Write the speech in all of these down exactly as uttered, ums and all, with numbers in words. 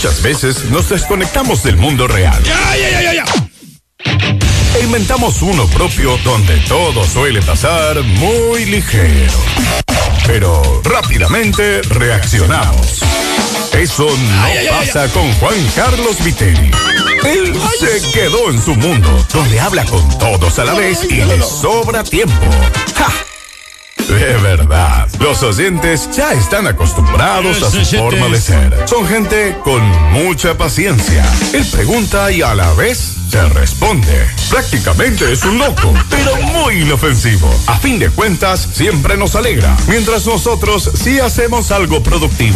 Muchas veces nos desconectamos del mundo real. ¡Ya, ya, ya, ya, ya! E inventamos uno propio donde todo suele pasar muy ligero. Pero rápidamente reaccionamos. Eso no ay, ay, pasa ay, ay. con Juan Carlos Viteri. Él ay, se quedó en su mundo, donde habla con todos a la vez y le sobra tiempo. ¡Ja! De verdad, los oyentes ya están acostumbrados a su forma de ser. Son gente con mucha paciencia. Él pregunta y a la vez se responde. Prácticamente es un loco, pero muy inofensivo. A fin de cuentas, siempre nos alegra, mientras nosotros sí hacemos algo productivo.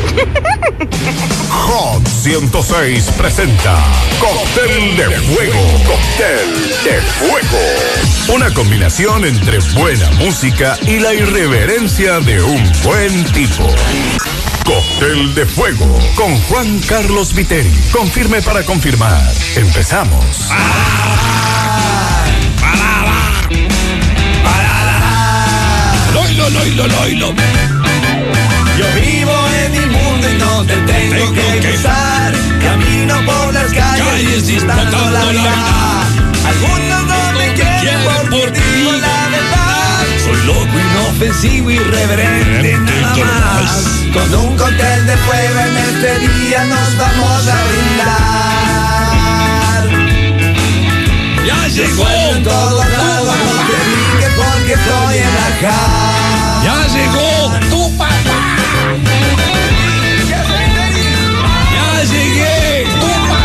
Hot ciento seis presenta Cóctel de Fuego. Cóctel de Fuego. Una combinación entre buena música y la irreverencia de un buen tipo. Cóctel de Fuego con Juan Carlos Viteri. Confirme para confirmar. Empezamos. Loilo, loilo, loilo. Yo vivo en mi mundo y no te tengo, tengo que, que cruzar. Camino por las calles, calles disfrutando la vida. Algunos no me quieren por, por ti, la verdad. Soy loco, inofensivo, irreverente, nada más. Con un cóctel de fuego en este día nos vamos a brindar. Ya llegó. En todos lados, no te brinques porque estoy en la casa. Ya llegó tu papá. Ya llegué. Tu papá.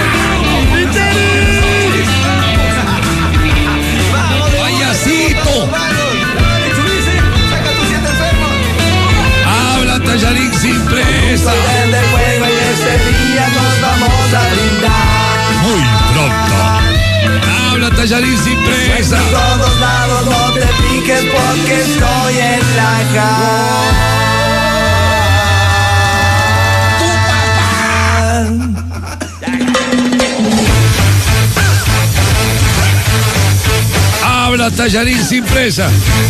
Payasito. Habla Tallarín sin presa. Cóctel de fuego en este día nos vamos a brindar. Muy pronto. Habla Tallarín sin presa. En todos lados no te piques porque estoy en la casa. Habla Tallarín sin presa.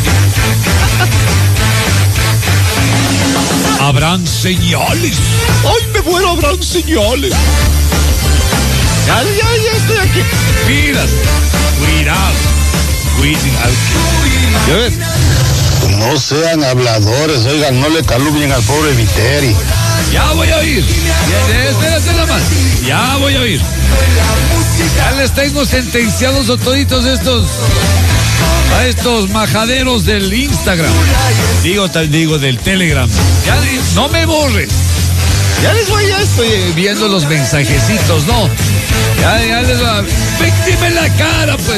Habrán señales. Ay, me muero, habrán señales. Ya, ya, ya estoy aquí. Pilas. Cuidado. Cuidado. ¿Ya ves? No sean habladores, oigan, no le calumnien al pobre Viteri. Ya voy a oír. Espérate nada más. Ya voy a oír. Ya les tengo sentenciados a toditos estos, a estos majaderos del Instagram. Digo, tal digo del Telegram. Ya no me borres. Ya les voy, ya estoy viendo los mensajecitos, ¿no? Ya, ya les va. Dime la cara, pues.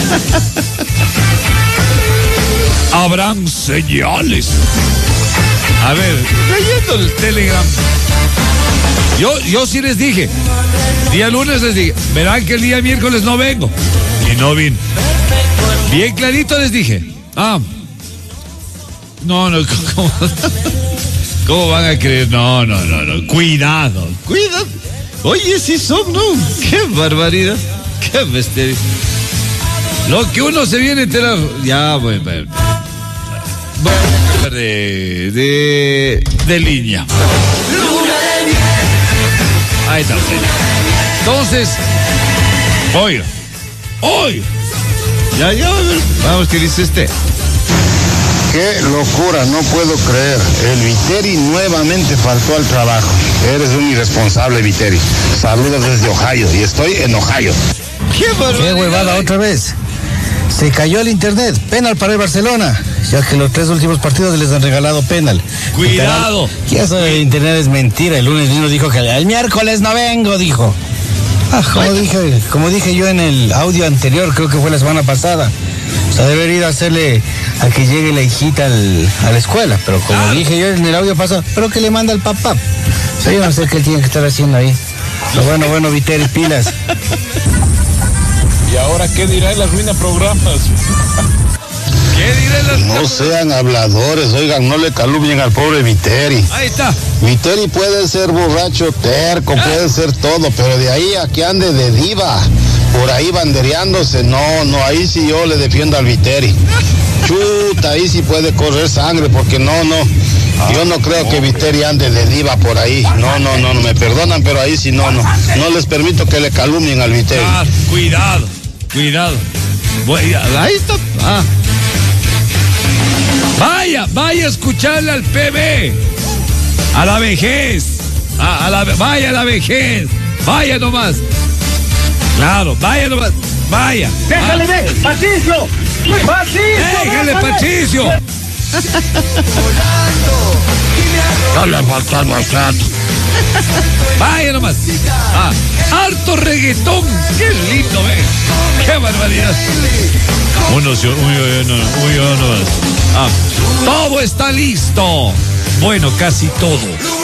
Habrán señales. A ver, leyendo el Telegram. Yo, yo sí les dije. Día lunes les dije, verán que el día miércoles no vengo. Y no vine. Bien clarito les dije. Ah. No, no, ¿cómo, cómo van a creer? No, no, no, no. Cuidado, cuidado. Oye, sí son, ¿no? Qué barbaridad. Qué bestialidad. Lo que uno se viene a enterar. Ya, voy, voy. De, de, de línea. Ahí está. Entonces, oiga, oiga. Ya, ya, vamos, ¿qué dice este? Qué locura, no puedo creer. El Viteri nuevamente faltó al trabajo. Eres un irresponsable, Viteri. Saludos desde Ohio y estoy en Ohio. Qué, ¿Qué huevada otra vez? Se cayó el internet. Penal para el Barcelona. Ya que los tres últimos partidos les han regalado penal. Cuidado. Y eso de internet es mentira. El lunes vino dijo que el miércoles no vengo, dijo. Ah, como dije, como dije yo en el audio anterior, creo que fue la semana pasada. O sea, debería ir a hacerle a que llegue la hijita al, a la escuela. Pero como ah. dije yo en el audio pasado, pero que le manda al papá. O sea, yo no sé qué él tiene que estar haciendo ahí. Pero bueno, bueno, Viteri, pilas. ¿Y ahora qué dirá el Arruina Programas? ¿Qué dirá las... No sean habladores, oigan, no le calumnien al pobre Viteri. Ahí está. Viteri puede ser borracho, terco, ah. puede ser todo, pero de ahí a que ande de diva, por ahí bandereándose, no, no, ahí sí yo le defiendo al Viteri. Chuta, ahí sí puede correr sangre, porque no, no, Yo no creo que Viteri ande de diva por ahí. No, no, no, no, me perdonan, pero ahí sí no, no. No les permito que le calumnien al Viteri. Ah, cuidado, cuidado. Voy, ahí está. Ah. Vaya, vaya a escucharle al P B. A la vejez. A, a la, vaya a la vejez. Vaya nomás. Claro, vaya nomás. Vaya. Déjale, ve, Patricio. Patricio. Déjale, Patricio. No le falta más rato. Vaya nomás. Ah, harto reggaetón. Qué lindo, eh. Qué barbaridad. Uno, uno, uno, uno, uno. Ah, todo está listo. Bueno, casi todo.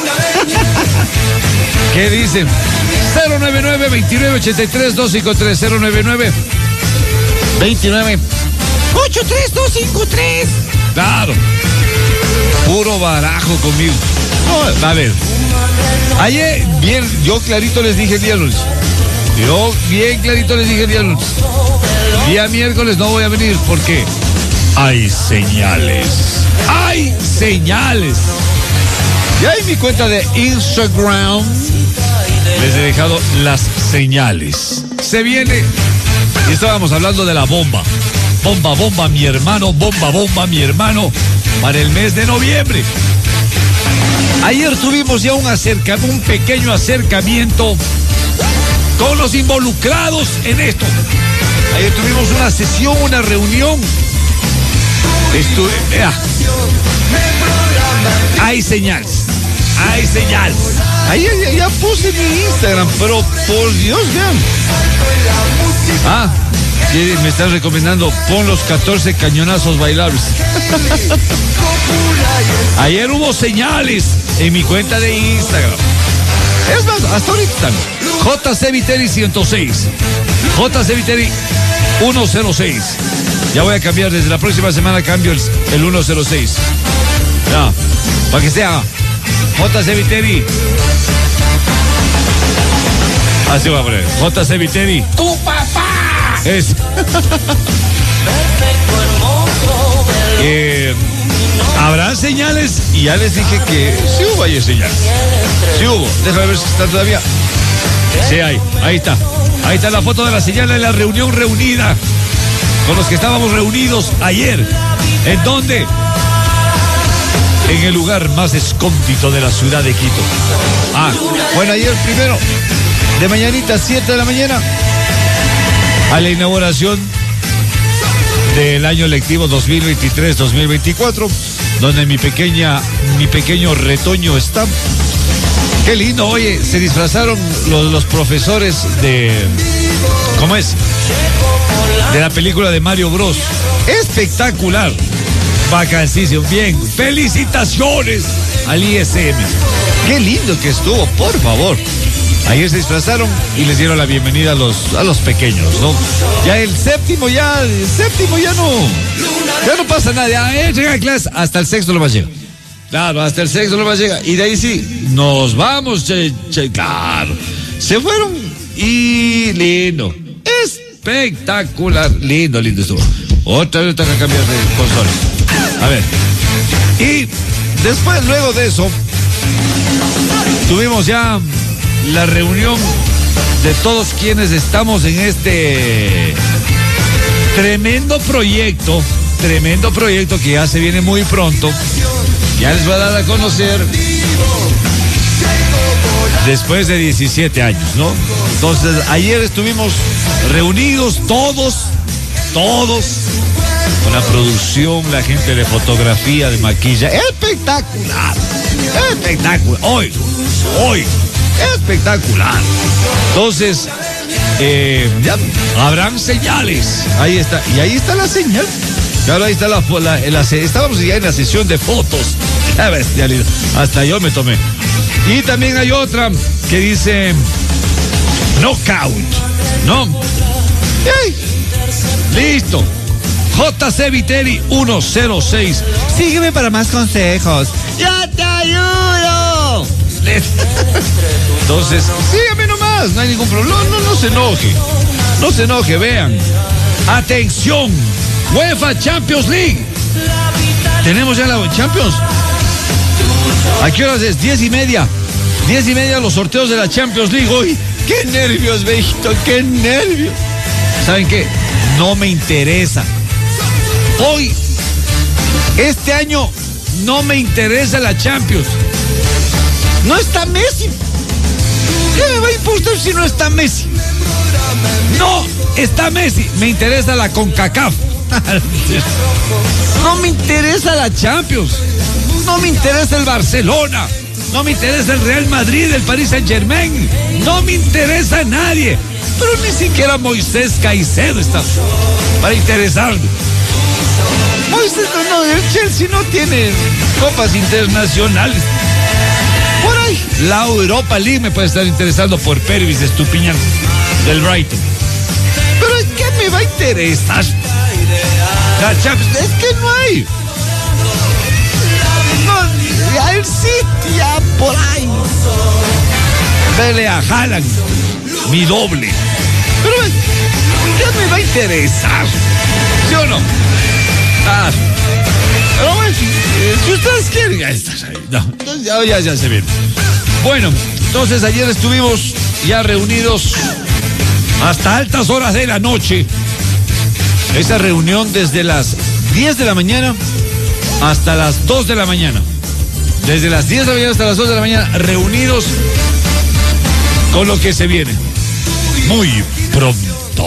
¿Qué dicen? cero nueve nueve, veintinueve ochenta y tres, doscientos cincuenta y tres. cero nueve nueve, veintinueve ochenta y tres, doscientos cincuenta y tres. Claro. Puro barajo conmigo. No, a ver. Ayer, bien, yo clarito les dije el día lunes. Yo bien clarito les dije el día lunes. Día miércoles no voy a venir porque hay señales. Hay señales. Ya en mi cuenta de Instagram les he dejado las señales. Se viene. Y estábamos hablando de la bomba. Bomba, bomba, mi hermano. Bomba, bomba, mi hermano. Para el mes de noviembre. Ayer tuvimos ya un acercamiento, un pequeño acercamiento con los involucrados en esto. Ayer tuvimos una sesión, una reunión. Estuve, vea. Hay señales. Hay señales. Ahí ya, ya puse mi Instagram, pero por Dios, vean. Ah, me están recomendando, pon los catorce cañonazos bailables. Ayer hubo señales en mi cuenta de Instagram. Es más, hasta ahorita están. J C Viteri ciento seis. J C Viteri ciento seis. Ya voy a cambiar, desde la próxima semana cambio el, el ciento seis. Ya, para que sea J C Viteri. Así va a poner. J C Viteri. ¡Tu papá! Es. eh, Habrá señales y ya les dije que sí hubo ayer señales. Sí hubo. Déjame ver si está todavía. Sí hay. Ahí está. Ahí está la foto de la señal de la reunión reunida con los que estábamos reunidos ayer. ¿En dónde? En el lugar más escóndito de la ciudad de Quito. Ah, bueno, ayer primero, de mañanita, siete de la mañana, a la inauguración del año lectivo dos mil veintitrés dos mil veinticuatro, donde mi pequeña, mi pequeño retoño está. Qué lindo, oye, se disfrazaron los, los profesores de, ¿cómo es? De la película de Mario Bros. Espectacular. Vacancísimo, bien, felicitaciones al I S M. Qué lindo que estuvo, por favor. Ayer se disfrazaron y les dieron la bienvenida a los, a los pequeños, ¿no? Ya el séptimo, ya, el séptimo ya no, ya no pasa nada, ya eh, llega a clase, hasta el sexto lo más llega. Claro, hasta el sexto lo más llega. Y de ahí sí, nos vamos, che, che, claro. Se fueron y lindo, espectacular, lindo, lindo estuvo. Otra vez tengo que cambiar de consola. A ver. Y después, luego de eso, tuvimos ya la reunión de todos quienes estamos en este tremendo proyecto, tremendo proyecto que ya se viene muy pronto. Ya les voy a dar a conocer después de diecisiete años, ¿no? Entonces, ayer estuvimos reunidos todos, todos, con la producción, la gente de fotografía, de maquillaje. Espectacular, espectacular. Hoy, hoy, espectacular. Entonces, eh, ya habrán señales. Ahí está, y ahí está la señal. Claro, ahí está la, la, la, estábamos ya en la sesión de fotos. Qué bestialidad. Hasta yo me tomé. Y también hay otra que dice Knockout, ¿no? ¡Ey! Listo. J C Viteri ciento seis. Sígueme para más consejos. ¡Yo te ayudo! Entonces, sígueme nomás, no hay ningún problema. No, no, no se enoje. No se enoje, vean. Atención. UEFA Champions League. Tenemos ya la Champions. ¿A qué horas es? Diez y media. Diez y media los sorteos de la Champions League. Uy, qué nervios, viejito, qué nervios. ¿Saben qué? No me interesa. Hoy, este año, no me interesa la Champions. No está Messi. ¿Qué me va a importar si no está Messi? No está Messi. Me interesa la CONCACAF. No me interesa la Champions. No me interesa el Barcelona. No me interesa el Real Madrid, el Paris Saint-Germain. No me interesa nadie. Pero ni siquiera Moisés Caicedo está para interesarme. Moisés, no, el Chelsea no tiene copas internacionales. Por ahí, la Europa League me puede estar interesando por Pervis Estupiñán del Brighton. Pero ¿qué me va a interesar? La Champions, es que no hay. No, el City ya por ahí. Vele a Haaland, mi doble. Pero ¿qué me va a interesar? ¿Sí o no? Ah, pero bueno, si ustedes quieren, ya estás ahí. No, ya, ya, ya se viene. Bueno, entonces ayer estuvimos ya reunidos hasta altas horas de la noche. Esa reunión desde las diez de la mañana hasta las dos de la mañana. Desde las diez de la mañana hasta las dos de la mañana, reunidos con lo que se viene. Muy pronto.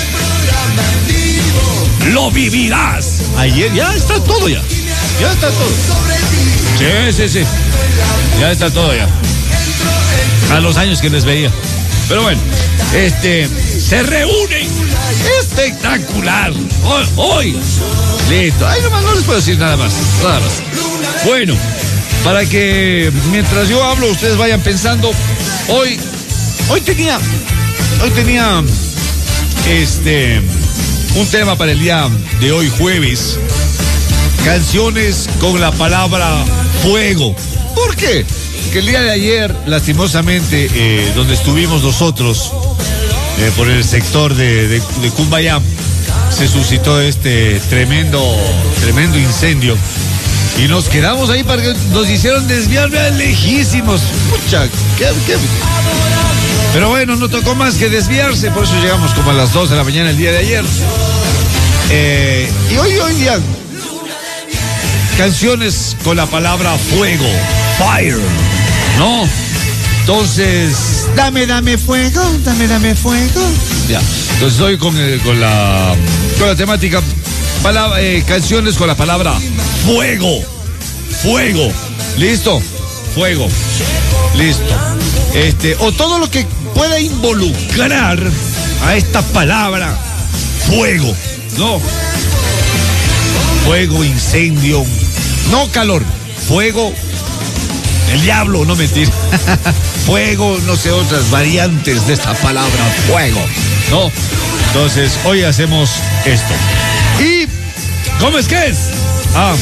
Lo vivirás. Ayer ya está todo ya. Ya está todo. Sí, sí, sí. Ya está todo ya. A los años que les veía. Pero bueno, este, se reúnen. Espectacular. Hoy, hoy. Listo. Ay, nomás no les puedo decir nada más. Nada más. Bueno, para que mientras yo hablo, ustedes vayan pensando. Hoy, hoy tenía, hoy tenía, este, un tema para el día de hoy, jueves. Canciones con la palabra fuego. ¿Por qué? Que el día de ayer, lastimosamente, eh, donde estuvimos nosotros, eh, por el sector de, de, de Cumbayá, se suscitó este tremendo, tremendo incendio. Y nos quedamos ahí para que nos hicieron desviar lejísimos. Mucha, qué, qué. Pero bueno, no tocó más que desviarse, por eso llegamos como a las dos de la mañana el día de ayer. Eh, y hoy, hoy día, canciones con la palabra fuego, fire, ¿no? Entonces, dame, dame fuego, dame, dame fuego. Ya, entonces hoy con, eh, con, la, con la temática, palabra, eh, canciones con la palabra fuego, fuego, ¿listo? Fuego, listo. Este, o todo lo que pueda involucrar a esta palabra fuego, ¿no? Fuego, incendio, no calor, fuego, el diablo, no mentir. Fuego, no sé, otras variantes de esta palabra fuego, ¿no? Entonces, hoy hacemos esto. ¿Y cómo es que es? Ah.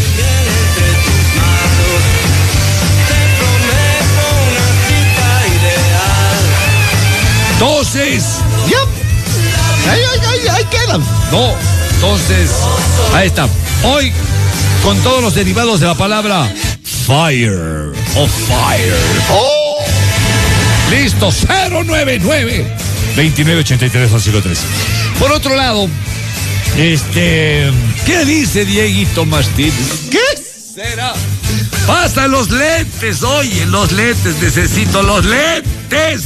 Entonces, ya. Ahí, ahí, ahí, ahí quedan. No, entonces, ahí está. Hoy, con todos los derivados de la palabra fire o fire. Oh. Listo, cero nueve nueve, veintinueve ochenta y tres cincuenta y tres. Por otro lado, este, ¿qué dice Dieguito Martínez? ¿Qué será? Pasa los lentes, oye, los lentes, necesito los lentes.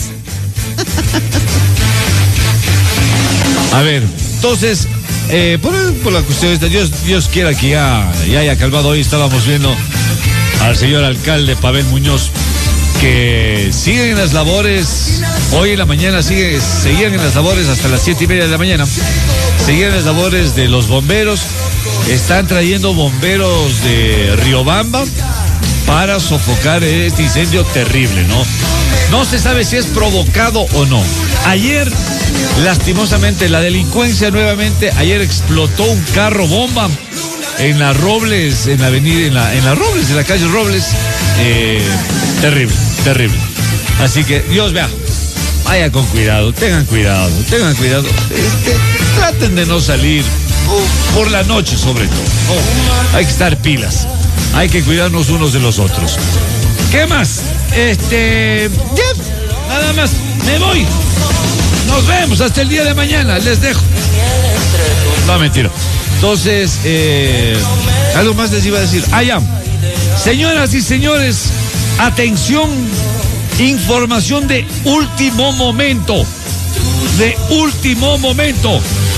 A ver, entonces, eh, por, por la cuestión esta, Dios, Dios quiera que ya, ya haya calmado. Hoy estábamos viendo al señor alcalde Pavel Muñoz, que siguen en las labores, hoy en la mañana sigue, seguían en las labores hasta las siete y media de la mañana, seguían en las labores de los bomberos, están trayendo bomberos de Riobamba para sofocar este incendio terrible, ¿no? No se sabe si es provocado o no. Ayer, lastimosamente, la delincuencia nuevamente, ayer explotó un carro bomba en las Robles, en la avenida, en la, en las Robles, en la calle Robles. Eh, terrible, terrible. Así que, Dios vea, vaya con cuidado, tengan cuidado, tengan cuidado. Este, traten de no salir, uh, por la noche sobre todo. Oh, hay que estar pilas. hay que cuidarnos unos de los otros. ¿Qué más? Este, ya, nada más, me voy. Nos vemos hasta el día de mañana, les dejo. No, mentira. Entonces, eh, algo más les iba a decir. Ah, ya. Señoras y señores, atención, información de último momento. De último momento.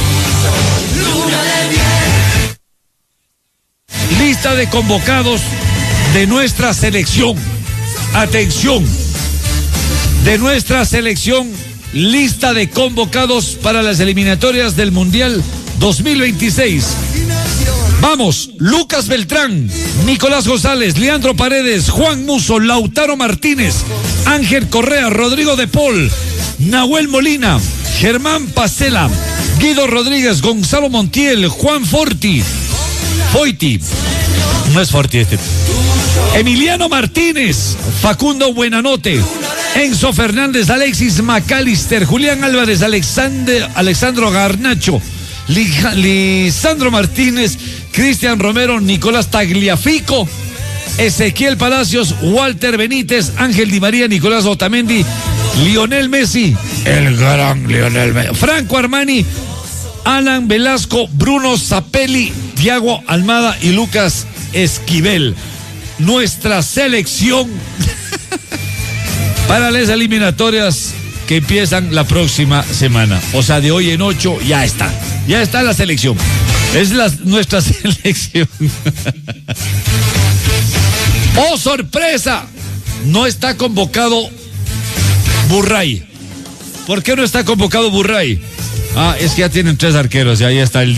Lista de convocados de nuestra selección. Atención. De nuestra selección, lista de convocados para las eliminatorias del Mundial dos mil veintiséis. Vamos, Lucas Beltrán, Nicolás González, Leandro Paredes, Juan Musso, Lautaro Martínez, Ángel Correa, Rodrigo de Paul, Nahuel Molina, Germán Pacela, Guido Rodríguez, Gonzalo Montiel, Juan Forti, Foiti, no es Forti este, Emiliano Martínez, Facundo Buenanote, Enzo Fernández, Alexis McAllister, Julián Álvarez, Alexander, Alexandro Garnacho, Lisandro Martínez, Cristian Romero, Nicolás Tagliafico, Ezequiel Palacios, Walter Benítez, Ángel Di María, Nicolás Otamendi, Lionel Messi, el gran Lionel Messi, Franco Armani, Alan Velasco, Bruno Zapelli, Thiago Almada y Lucas Esquivel. Nuestra selección para las eliminatorias que empiezan la próxima semana. O sea, de hoy en ocho ya está. Ya está la selección. Es la, nuestra selección. ¡Oh, sorpresa! No está convocado Burray. ¿Por qué no está convocado Burray? Ah, es que ya tienen tres arqueros y ahí está el...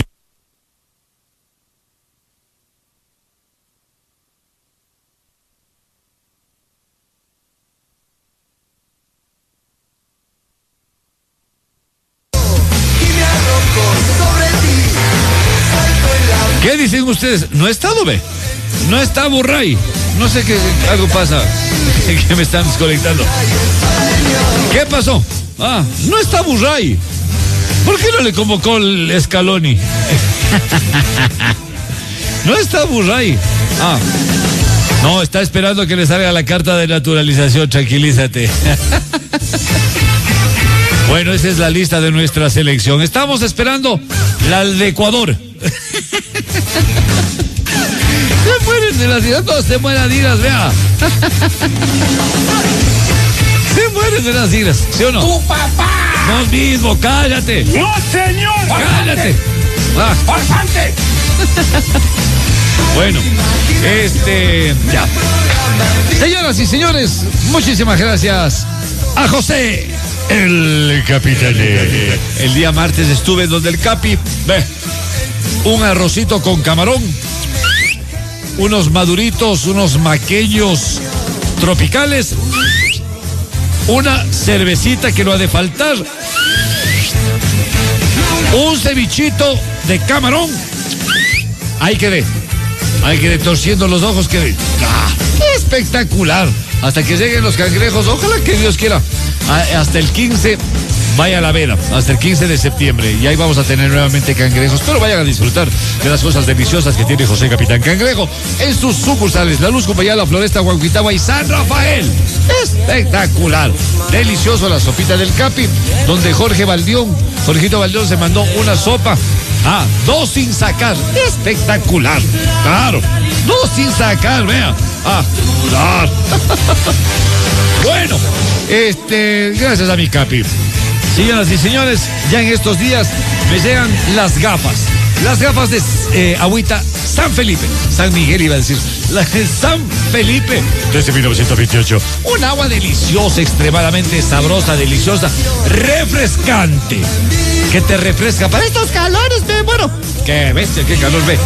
¿Qué dicen ustedes? No está Dube, no está Burray. No sé qué, algo pasa, que me están desconectando. ¿Qué pasó? Ah, no está Burray. ¿Por qué no le convocó el Scaloni? No está Burray. Ah, no, está esperando que le salga la carta de naturalización, tranquilízate. Bueno, esa es la lista de nuestra selección. Estamos esperando la de Ecuador. Se mueren de las iras, no se mueran iras, vea. Se mueren de las iras, ¿sí o no? ¡Tu papá! No mismo, cállate. ¡No, señor! Cállate. Ah. ¡Bastante! Bueno, este, ya. Señoras y señores, muchísimas gracias a José, el capitán. El día martes estuve donde el Capi, ve, un arrocito con camarón, unos maduritos, unos maqueños tropicales, una cervecita que no ha de faltar, un cevichito de camarón. Ahí quedé, ahí quedé torciendo los ojos, quedé. ¡Ah! Espectacular. Hasta que lleguen los cangrejos, ojalá que Dios quiera. Hasta el quince, vaya a la vera, hasta el quince de septiembre. Y ahí vamos a tener nuevamente cangrejos. Pero vayan a disfrutar de las cosas deliciosas que tiene José Capitán Cangrejo en sus sucursales: La Luz, Cupayala, Floresta, Huancuitagua y San Rafael. Espectacular. Delicioso la sopita del Capi, donde Jorge Valdión, Jorgito Valdión se mandó una sopa. Ah, dos sin sacar. Espectacular. Claro. Dos sin sacar, vea. Ah, claro. Bueno, este, gracias a mi Capi. Señoras y señores, ya en estos días me llegan las gafas. Las gafas de eh, agüita San Felipe. San Miguel iba a decir. La de San Felipe desde mil novecientos veintiocho. Un agua deliciosa, extremadamente sabrosa, deliciosa, refrescante. Que te refresca para estos calores, ve. Bueno, qué bestia, qué calor, ve.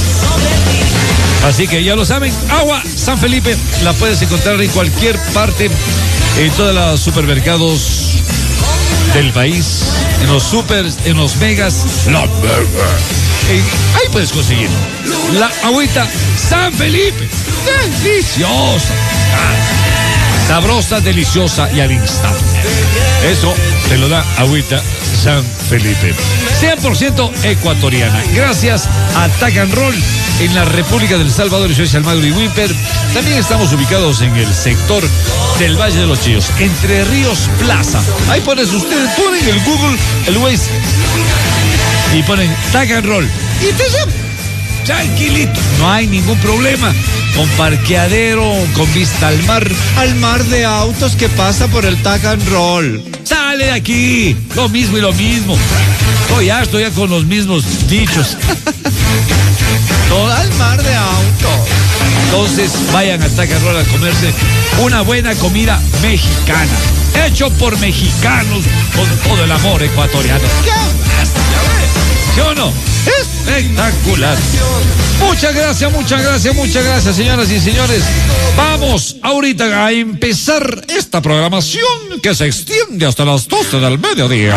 Así que ya lo saben, agua San Felipe la puedes encontrar en cualquier parte, en todos los supermercados del país, en los supers, en los megas, no, eh, ahí puedes conseguir la agüita San Felipe, deliciosa, ah, sabrosa, deliciosa y al instante. Eso te lo da agüita San Felipe, cien por ciento ecuatoriana, gracias a Tag and Roll en la República del Salvador. Yo soy Almagro y Wimper. También estamos ubicados en el sector del Valle de los Chillos, Entre Ríos Plaza. Ahí pones ustedes, ponen el Google, el Waze y ponen Tag and Roll y te llevan tranquilito, no hay ningún problema, con parqueadero, con vista al mar, al mar de autos que pasa por el Tag and Roll. Sale de aquí, lo mismo y lo mismo. Estoy harto ya con los mismos dichos. Todo al mar de autos. Entonces vayan a Tag and Roll a comerse una buena comida mexicana, hecho por mexicanos con todo el amor ecuatoriano. ¿Qué? ¿Sí o no? Espectacular. Muchas gracias, muchas gracias, muchas gracias, señoras y señores. Vamos ahorita a empezar esta programación que se extiende hasta las doce del mediodía.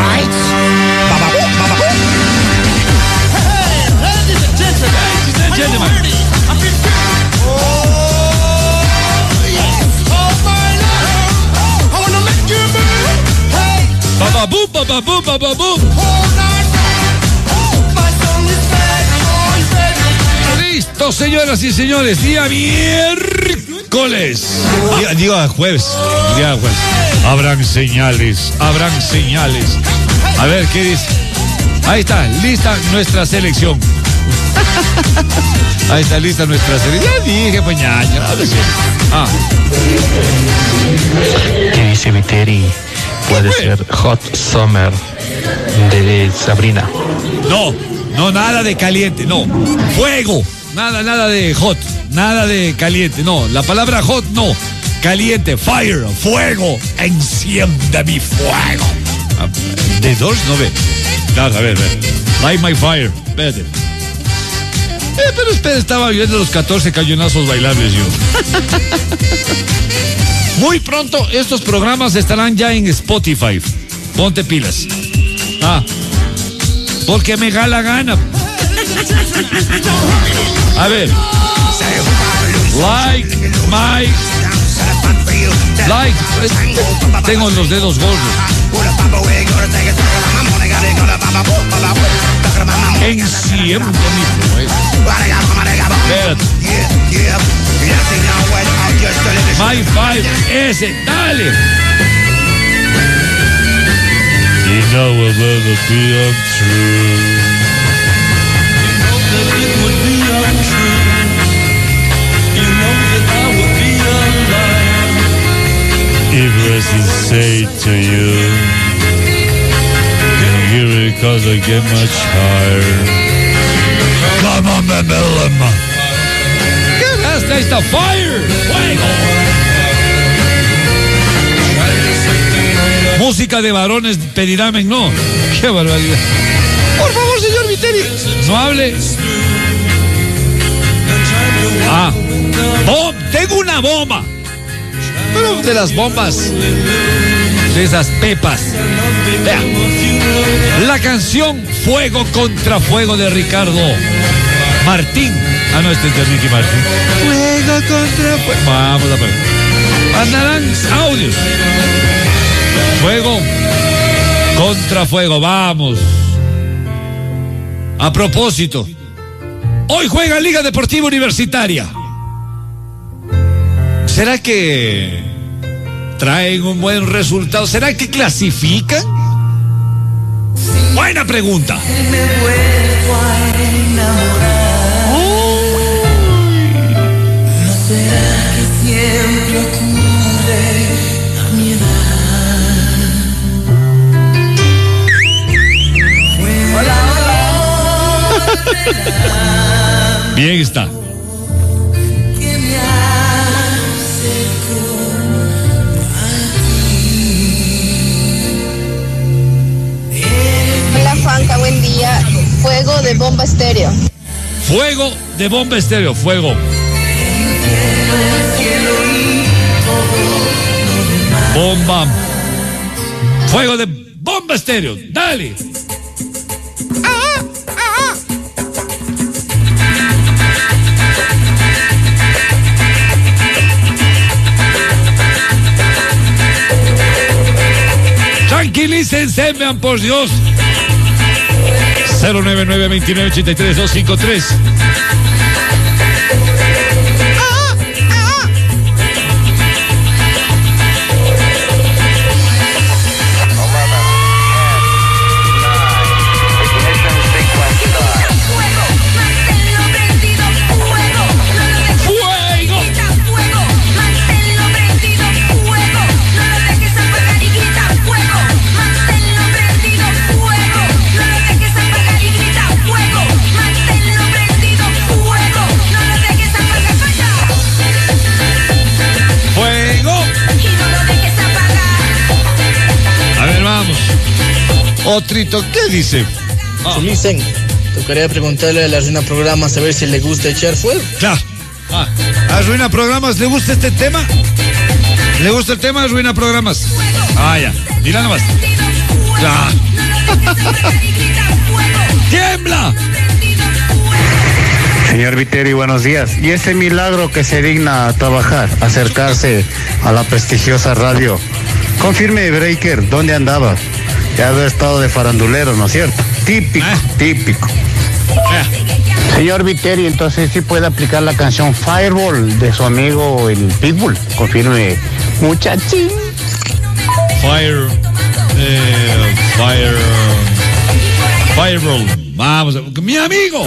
Bababú, bababú, bababú. Listo, señoras y señores, día miércoles. Día, digo jueves. Día jueves. Habrán señales, habrán señales. A ver, ¿qué dice? Ahí está, lista nuestra selección. Ahí está lista nuestra selección. Ya dije, pues ñaño. Ah. ¿Qué dice Viteri? Puede ser Hot Summer de Sabrina. No, no, nada de caliente, no. Fuego. Nada, nada de hot, nada de caliente, no. La palabra hot, no. Caliente, fire, fuego. Encienda mi fuego. ¿De Doors? No ve. Claro, a ver, a ver. Light my fire. Espérate. Eh, pero espera, estaba viendo los catorce cañonazos bailables yo. Muy pronto estos programas estarán ya en Spotify. Ponte pilas. Ah, porque me da la gana. A ver. Like my. Like. Tengo los dedos gordos. Enciende mi fuego. Espérate. My five, ese, dale. You know it will be untrue. It would be untrue. You know that I would be a liar. If I say to you, can you hear it cause I get much higher? Come on, Melema. Hasta esta fire, fuego. Música de varones pediramen, no. Qué barbaridad. Por favor, señor Viteri, no hable. Ah, bom, tengo una bomba. Pero de las bombas, de esas pepas. Vea, la canción Fuego contra Fuego de Ricardo Martín. Ah, no, este es de Ricky Martin. Fuego contra fuego. Vamos a ver. Mandarán audios. Fuego contra fuego. Vamos. A propósito, hoy juega Liga Deportiva Universitaria. ¿Será que traen un buen resultado? ¿Será que clasifican? Buena pregunta. Me vuelvo a enamorar. ¿Será que siempre ocurre a mi edad? Hola, hola. Bien está. Hola Juanca, buen día. Fuego de Bomba Estéreo. Fuego de Bomba Estéreo, fuego. Bomba. Fuego de Bomba Estéreo. Dale. Ah, ah. Tranquilícense, vean por Dios. cero nueve nueve, dos nueve, ocho tres, dos cinco tres. Otrito, ¿qué dice? Ah. Chumicen, tocaría preguntarle a la Arruina Programas a ver si le gusta echar fuego. Claro. Ah. Arruina Programas, ¿le gusta este tema? ¿Le gusta el tema Arruina Programas? Ah, ya. Mira nomás. Claro. ¡Tiembla! Señor Viteri, buenos días. ¿Y ese milagro que se digna a trabajar, acercarse a la prestigiosa radio? Confirme, Breaker, ¿dónde andaba? Ya había estado de farandulero, ¿no es cierto? Típico, eh. típico. Eh. Señor Viteri, entonces sí puede aplicar la canción Fireball de su amigo el Pitbull. Confirme, muchachín. Fire, eh, Fire, Fireball. Vamos, mi amigo.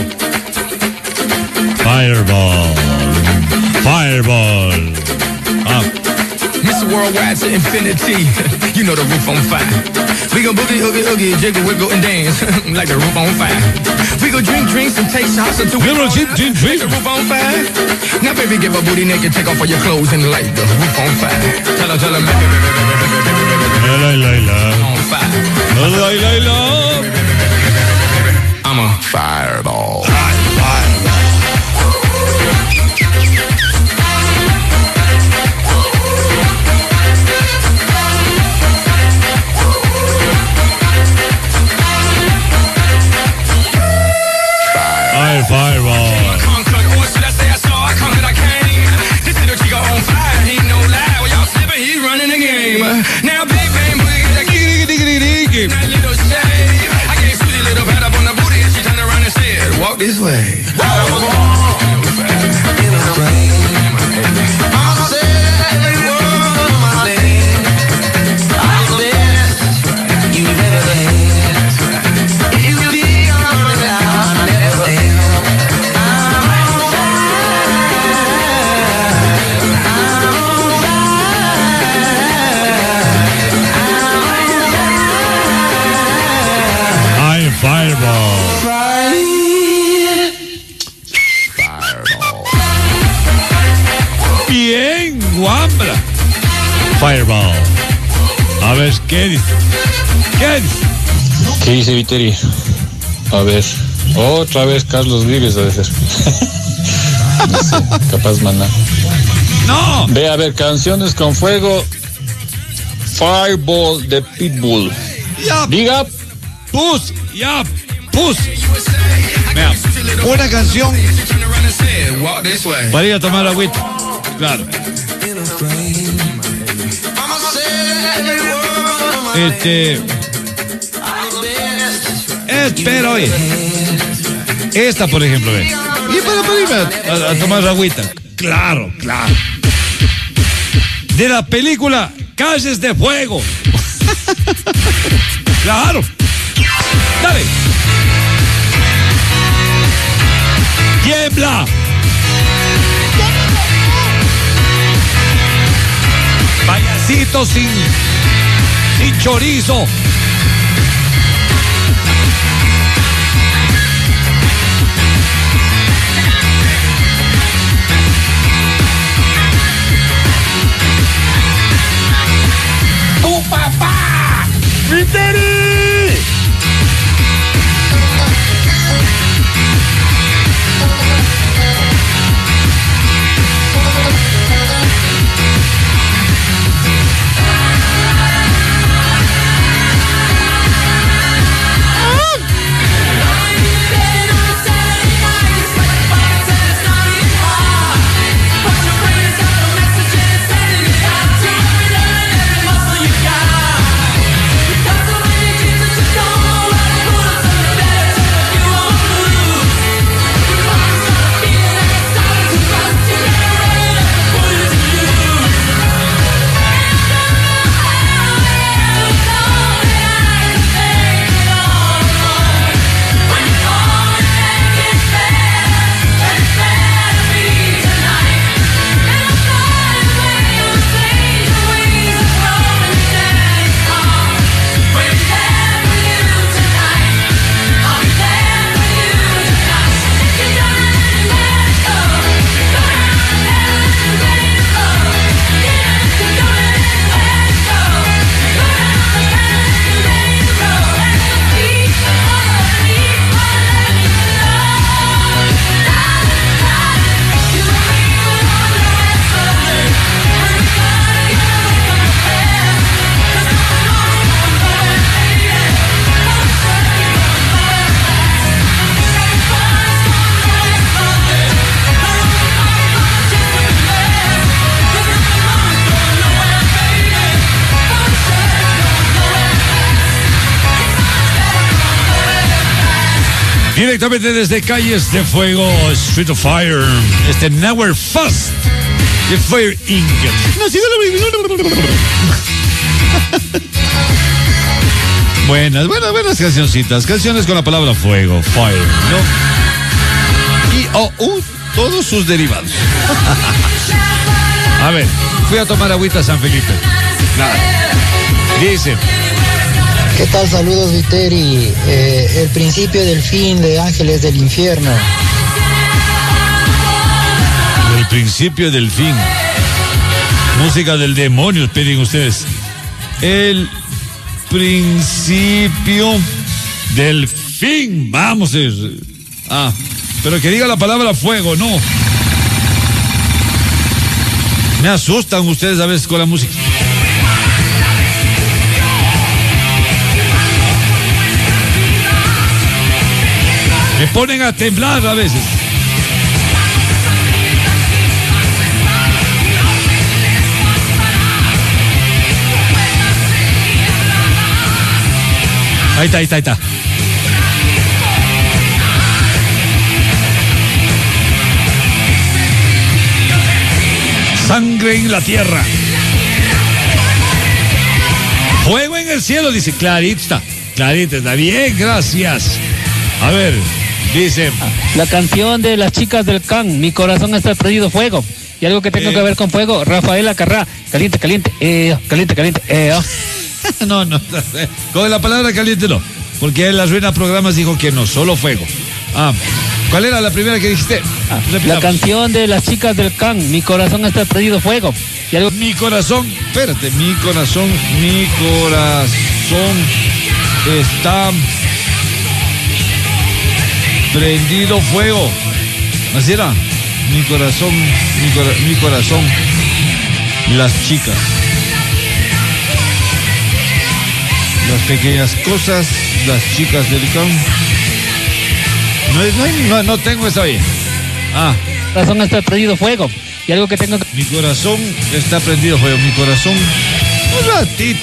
Fireball, Fireball. Ah. Mister Worldwide to infinity. You know the roof on fire. We gon' boogie, oogie, oogie, jiggle, wiggle, and dance like the roof on fire. We gon' drink drinks and take shots until we drink, drink, drink. Like the roof on fire. Now, baby, give a booty naked, take off all your clothes and light the roof on fire. Tell her, tell her, baby, baby, baby, baby, baby, baby, baby, on fire. La, la, la. I'm a fireball. Fireball. I conquered, or should I say I saw, I conquered, I came. This little chico on fire, he ain't no lie. Well, y'all slipping, he's running the game. Now, big bang, boogie, that diggy, diggy, diggy. That little shade. I gave Susie a little pat up on the booty, and she turned around and said, walk this way. Bien, Guambra. Fireball. A ver, ¿qué dice? ¿Qué dice? ¿Qué dice Viteri? A ver, otra vez Carlos Vives debe ser. No sé, capaz maná. No. Ve a ver, canciones con fuego. Fireball de Pitbull. Ya. Diga. Pus, ya, pus. Vea, una canción para ir a tomar agüita. Claro. Este. Espera, oye. Esta, por ejemplo, ve. Y para, para irme a, a tomar agüita. Claro, claro. De la película Calles de Fuego. Claro. Dale. Tiembla. Payasito sin, sin chorizo. ¡Tu papá! ¡Viteri! Directamente desde Calles de Fuego, Street of Fire, este Nowhere Fast de Fire Inc. Buenas, buenas, buenas cancioncitas. Canciones con la palabra fuego, fire, ¿no? Y o u, todos sus derivados. A ver, fui a tomar agüita a San Felipe. Nada. Dice. ¿Qué tal? Saludos, Viteri. Eh, el principio del fin de Ángeles del Infierno. El principio del fin. Música del demonio, piden ustedes. El principio del fin. Vamos. Es... Ah, pero que diga la palabra fuego, no. Me asustan ustedes a veces con la música. Me ponen a temblar a veces. Ahí está, ahí está, ahí está. Sangre en la tierra. Fuego en el cielo, dice. Clarito está. Clarito está. Bien, gracias. A ver, dice. La canción de las chicas del Can, Mi corazón está prendido fuego. Y algo que tenga eh. que ver con fuego, Rafael Acarrá. Caliente, caliente, eh, caliente, caliente, eh. Oh. No, no, con la palabra caliente no. Porque en la Ruina Programas dijo que no, solo fuego. Ah, ¿cuál era la primera que dijiste? Ah, la canción de las chicas del Can, Mi corazón está prendido fuego. Y algo... Mi corazón, espérate, mi corazón, mi corazón está prendido fuego. Así era. Mi corazón, mi, cora, mi corazón, las chicas. Las pequeñas cosas, las chicas del campo. No, no, no, no tengo esa bien. Ah. Mi corazón está prendido fuego. Y algo que tengo que... Mi corazón está prendido fuego. Mi corazón. Un ratito.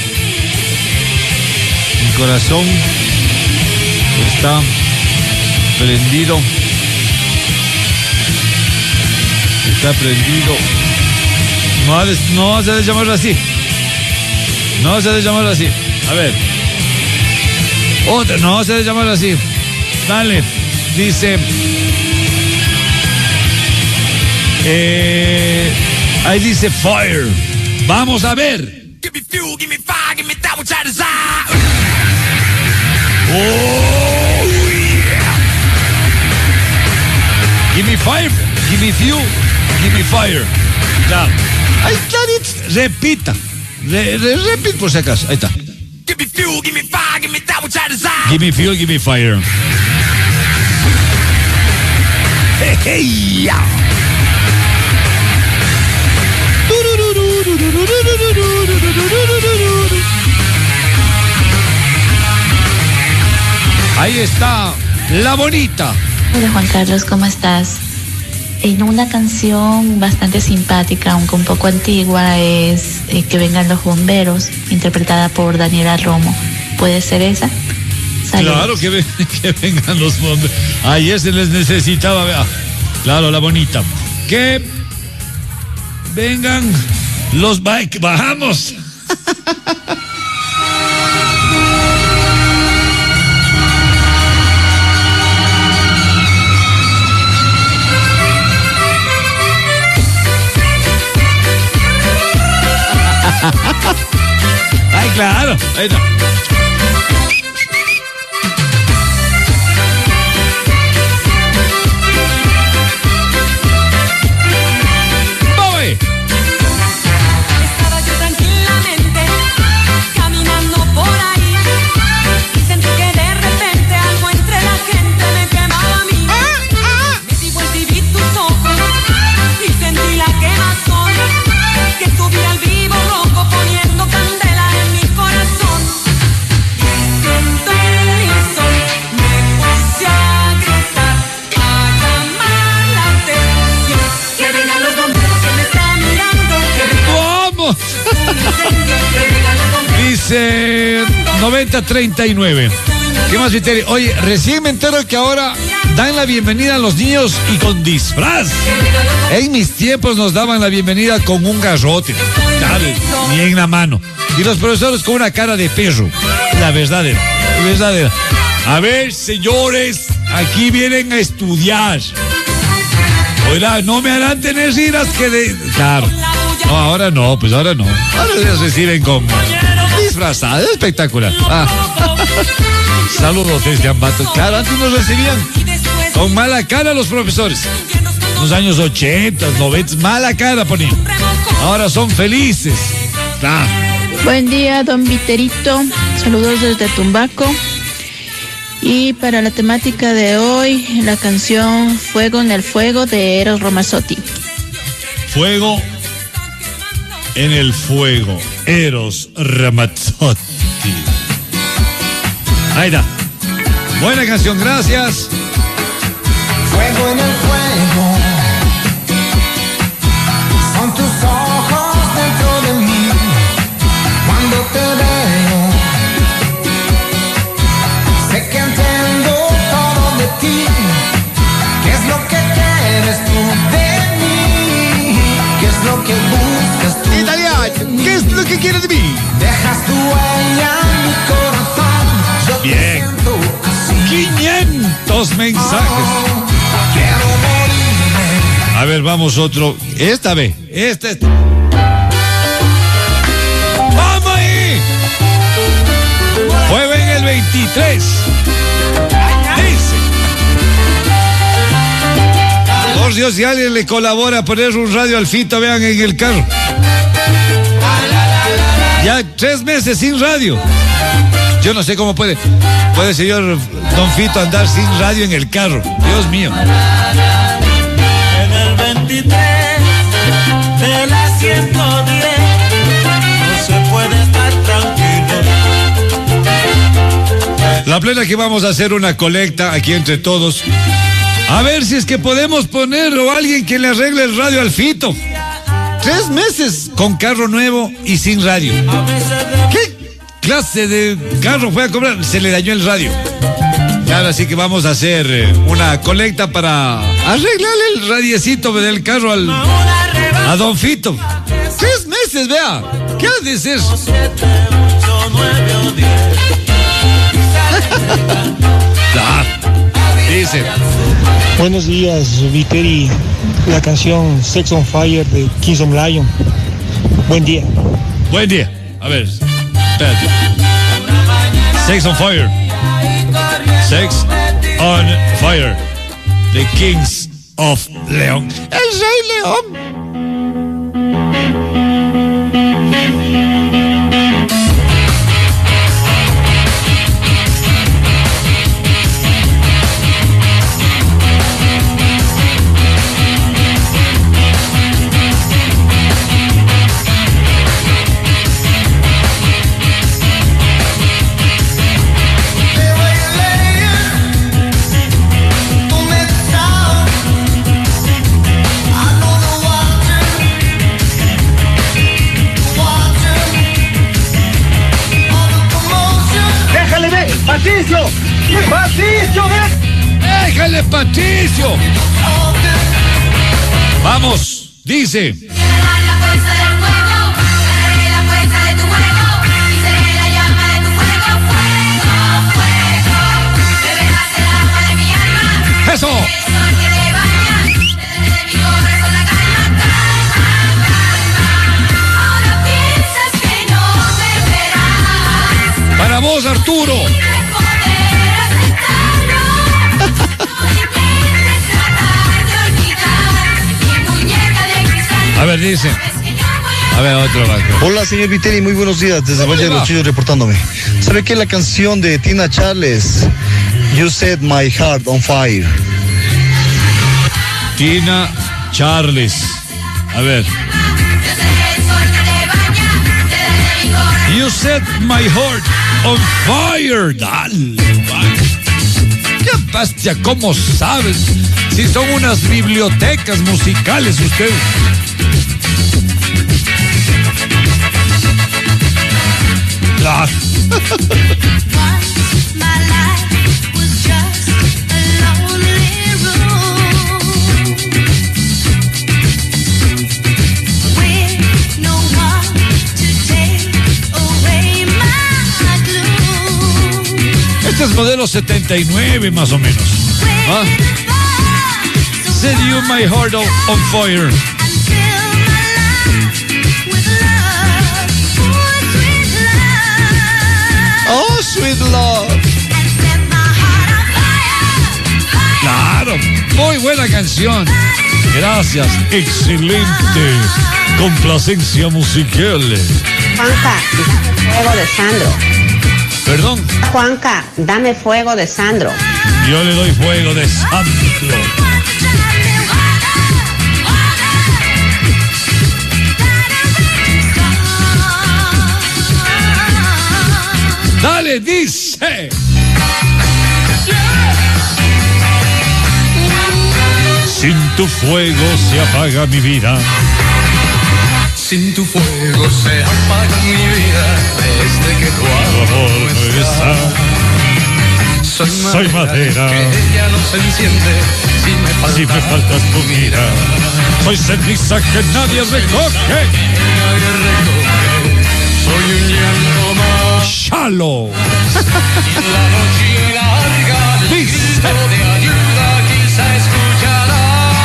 Mi corazón está prendido. Está prendido. No, ha de, no se ha de llamarlo así. No se ha de llamarlo así. A ver. Otra, no se ha de llamarlo así. Dale. Dice. Eh, ahí dice fire. Vamos a ver. Give me fuel, give me fire, give me that which I desire. Oh yeah. Give me fire, give me fuel, give me fire. Claro. Ahí está. Repita. Re, re, repite por si acaso. Ahí está. Give me fuel, give me fire, give me that which I desire. Give me fuel, give me fire. Hey, hey, yeah. Ahí está la bonita. Hola Juan Carlos, ¿cómo estás? En una canción bastante simpática, aunque un poco antigua, es eh, Que vengan los bomberos, interpretada por Daniela Romo. ¿Puede ser esa? Saludos. Claro que, ven, que vengan los bomberos. Ayer se les necesitaba, vea. Claro, la bonita. Que vengan los bike. Bajamos. Ay, claro. Ahí está. Estaba yo tranquilamente caminando por ahí y sentí que de repente algo entre la gente me quemaba a mí. Me di vuelta y vi tus ojos y sentí la quemazón que subía al vivo rojo poniendo candela en mi corazón. Siento el sol, me puse a gritar, a llamar la atención. Que vengan los bomberos que me están mirando. ¡Vamos! Dice noventa treinta y nueve. ¿Qué más, Viteri? Oye, recién me entero que ahora dan la bienvenida a los niños y con disfraz. En mis tiempos nos daban la bienvenida con un garrote, claro, ni en la mano. Y los profesores con una cara de perro. La verdadera, la verdadera. A ver, señores, aquí vienen a estudiar. Oiga, no me harán tener iras que de... Claro. No, ahora no, pues ahora no. Ahora les reciben con disfrazada, espectacular. Ah. Saludos desde Ambato. Claro, antes nos recibían con mala cara los profesores. En los años ochenta, noventa, mala cara ponían. Ahora son felices. Claro. Buen día, don Viterito. Saludos desde Tumbaco. Y para la temática de hoy, la canción Fuego en el Fuego de Eros Ramazzotti. Fuego en el Fuego, Eros Ramazzotti. Ahí está. Buena canción, gracias. Fuego en el fuego, son tus ojos dentro de mí. Cuando te veo, sé que entiendo todo de ti. ¿Qué es lo que quieres tú de mí? ¿Qué es lo que buscas tú? Italiano, ¿qué es lo que quieres de mí? Dejas tu huella en mi corazón. Yo te Bien. siento así. quinientos mensajes. Oh, quiero morirme. A ver, vamos otro. Esta vez, esta es. ¡Vamos ahí! Jueves en el veintitrés. Dice. Por Dios, si alguien le colabora a poner un radio al Fito, vean en el carro. Ya tres meses sin radio. Yo no sé cómo puede, puede el señor Don Fito andar sin radio en el carro. Dios mío. En el veintitrés de la ciento diez no se puede estar tranquilo. La plena que vamos a hacer una colecta aquí entre todos. A ver si es que podemos poner o alguien que le arregle el radio al Fito. Tres meses con carro nuevo y sin radio. ¿Qué clase de carro fue a comprar? Se le dañó el radio. Claro, así que vamos a hacer eh, una colecta para arreglarle el radiecito del carro al, a Don Fito. Tres meses, vea. ¿Qué ha de ser? Ah, dice. Buenos días, Viteri. La canción Sex on Fire de Kings of Lion. Buen día. Buen día. A ver, espérate. Sex on Fire. Sex on Fire. The Kings of Leon. El Rey León. ¡Patricio! ¡Patricio, ven! ¡Déjale, Patricio! Vamos, dice. ¡Eso! Para vos, Arturo. A ver, dice. A ver, otro más. Hola, señor Viteri, muy buenos días. Desde Valle de los Chillos reportándome. ¿Sabe qué? La canción de Tina Charles, You Set My Heart on Fire. Tina Charles. A ver. You Set My Heart on Fire. Dale, qué bestia, ¿cómo sabes? Si son unas bibliotecas musicales ustedes. Ah. los setenta y nueve más o menos. ¿Ah? Set you my heart on, on fire. Oh, sweet love. Claro, muy buena canción. Gracias, excelente complacencia musical. Juanca, fuego de Sandro. Perdón. Juanca, dame fuego de Sandro. Yo le doy fuego de Sandro. Dale, dice. Sin tu fuego se apaga mi vida. Sin tu fuego se apaga mi vida desde que tu amor no está. Soy madera, Soy madera que ella no se enciende si me faltas, si me faltas tu mirada. Soy ceniza que nadie recoge. Nadie recoge. Soy un llanto más. Shalo. Y la noche larga el grito de ayuda quizá escucharás.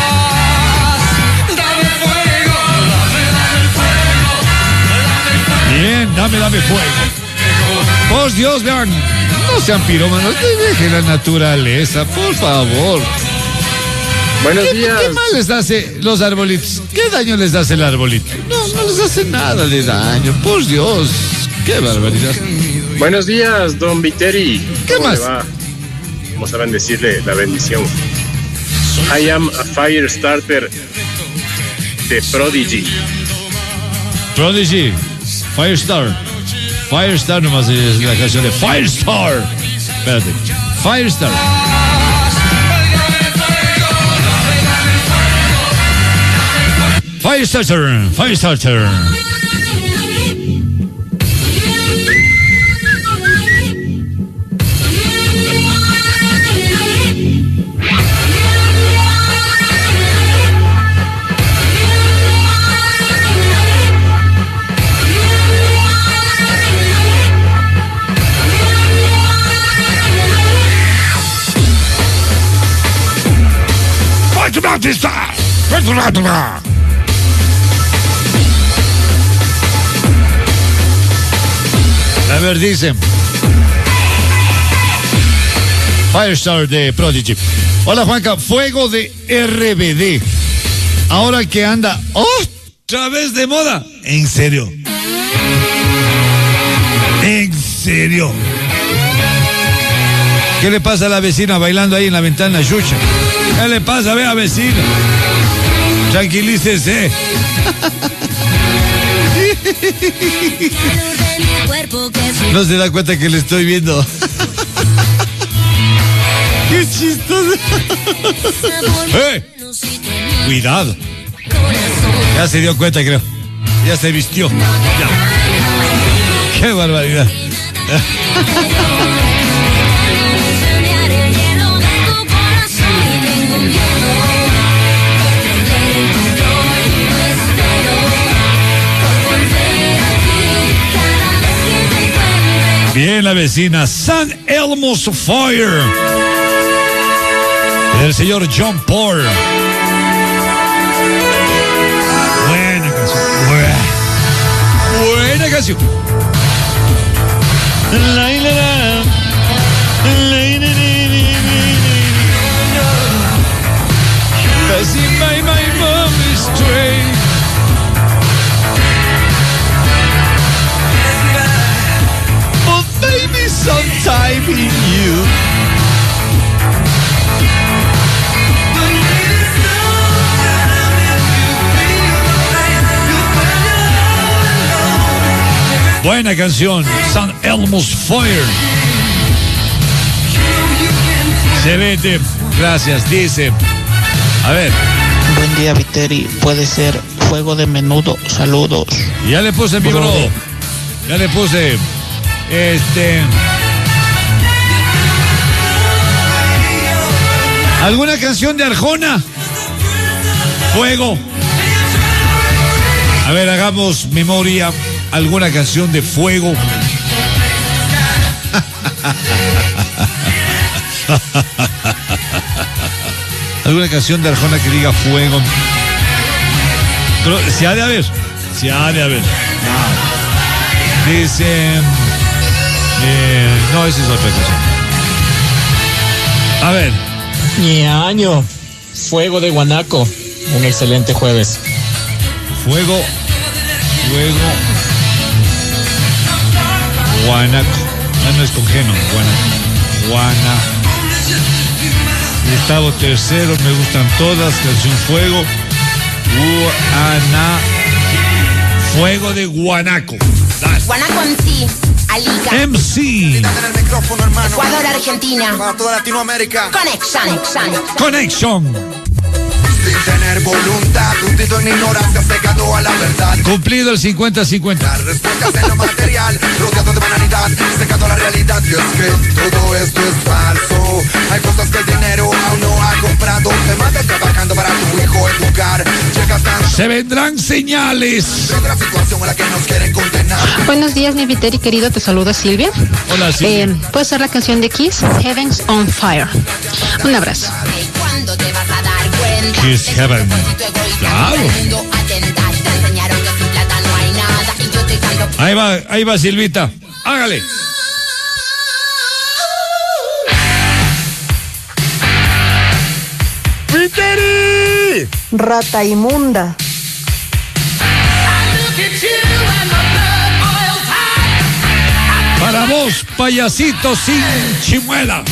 Dame fuego, dame, dame fuego, dame fuego. Bien, dame, dame fuego. Por Dios, vean. No sean pirómanos, dejen la naturaleza, por favor. Buenos ¿Qué, días. ¿Qué mal les hace los arbolitos? ¿Qué daño les hace el arbolito? No, no les hace nada de daño, por Dios. Qué barbaridad. Buenos días, don Viteri. ¿Qué ¿Cómo más? le va? ¿Cómo saben decirle la bendición? I am a fire starter de Prodigy. Prodigy, Firestar. Firestar nomás es la canción de Firestar. Espérate. Firestar. Firestarter. Firestarter. A ver, dice Firestar de Prodigy. Hola, Juanca, fuego de R B D. Ahora que anda otra vez de moda. ¿En serio? ¿En serio? ¿Qué le pasa a la vecina bailando ahí en la ventana, Yucha? ¿Qué le pasa? Vea, vecina. Tranquilícese. No se da cuenta que le estoy viendo. Qué chistoso. ¡Eh! Cuidado. Ya se dio cuenta, creo. Ya se vistió. Ya. Qué barbaridad. Bien, la vecina San Elmo's Fire del señor John Paul. Buena canción. Buena, buena canción. Passing by my mommy's train. But maybe sometime in you. Buena canción, San Elmo's Fire. Excelente, gracias, dice. A ver. Buen día, Viteri. Puede ser fuego de menudo. Saludos. Ya le puse mi bro. Ya le puse. Este. ¿Alguna canción de Arjona? Fuego. A ver, hagamos memoria. ¿Alguna canción de fuego? ¿Alguna canción de Arjona que diga fuego? Pero si ha de haber. Si ha de haber. No. Dice... Eh, no, esa es otra canción. A ver. Ñaño. Fuego de Guanaco. Un excelente jueves. Fuego. Fuego. Guanaco. Ah, no es con G, no. Guanaco. Guanaco. Gustavo tercero, me gustan todas. Canción Fuego. Guana. Fuego de Guanaco. Dale. Guanaco M C. Alica. M C. Ecuador, Argentina. Para toda Latinoamérica. Connection. Connection. Sin tener voluntad, un tito en ignorancia cegado a la verdad. Cumplido el cincuenta cincuenta. Las respuestas en lo material, rodeado de banalidad, secado a la realidad. Y es que todo esto es falso. Hay cosas que el dinero aún no ha comprado. Te matas trabajando para tu hijo educar. Llegas tan... Se vendrán señales. Otra situación a la que nos quieren condenar. Buenos días, mi Viteri querido, te saluda Silvia. Hola, Silvia. Eh, ¿Puede ser la canción de Kiss? Heaven's on Fire. Un abrazo. ¿Cuándo te vas a dar cuenta? Kiss Heaven. Claro. Ahí va, ahí va Silvita. Hágale. ¡Viteri! Rata inmunda. Para vos, payasito sin chimuela.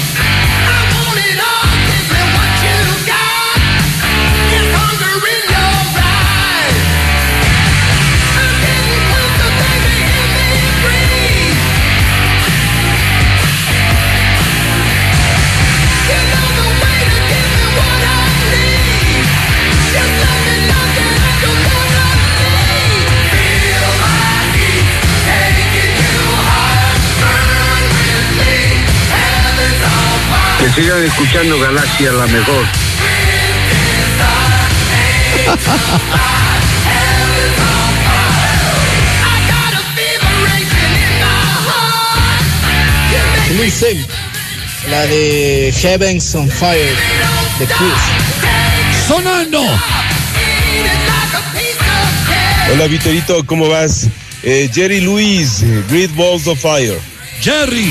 Que sigan escuchando Galaxia, la mejor. Luis, la de Heaven's on Fire de Kiss. Sonando. Hola Viterito, ¿cómo vas? Eh, Jerry Lewis, Great Balls of Fire. Jerry.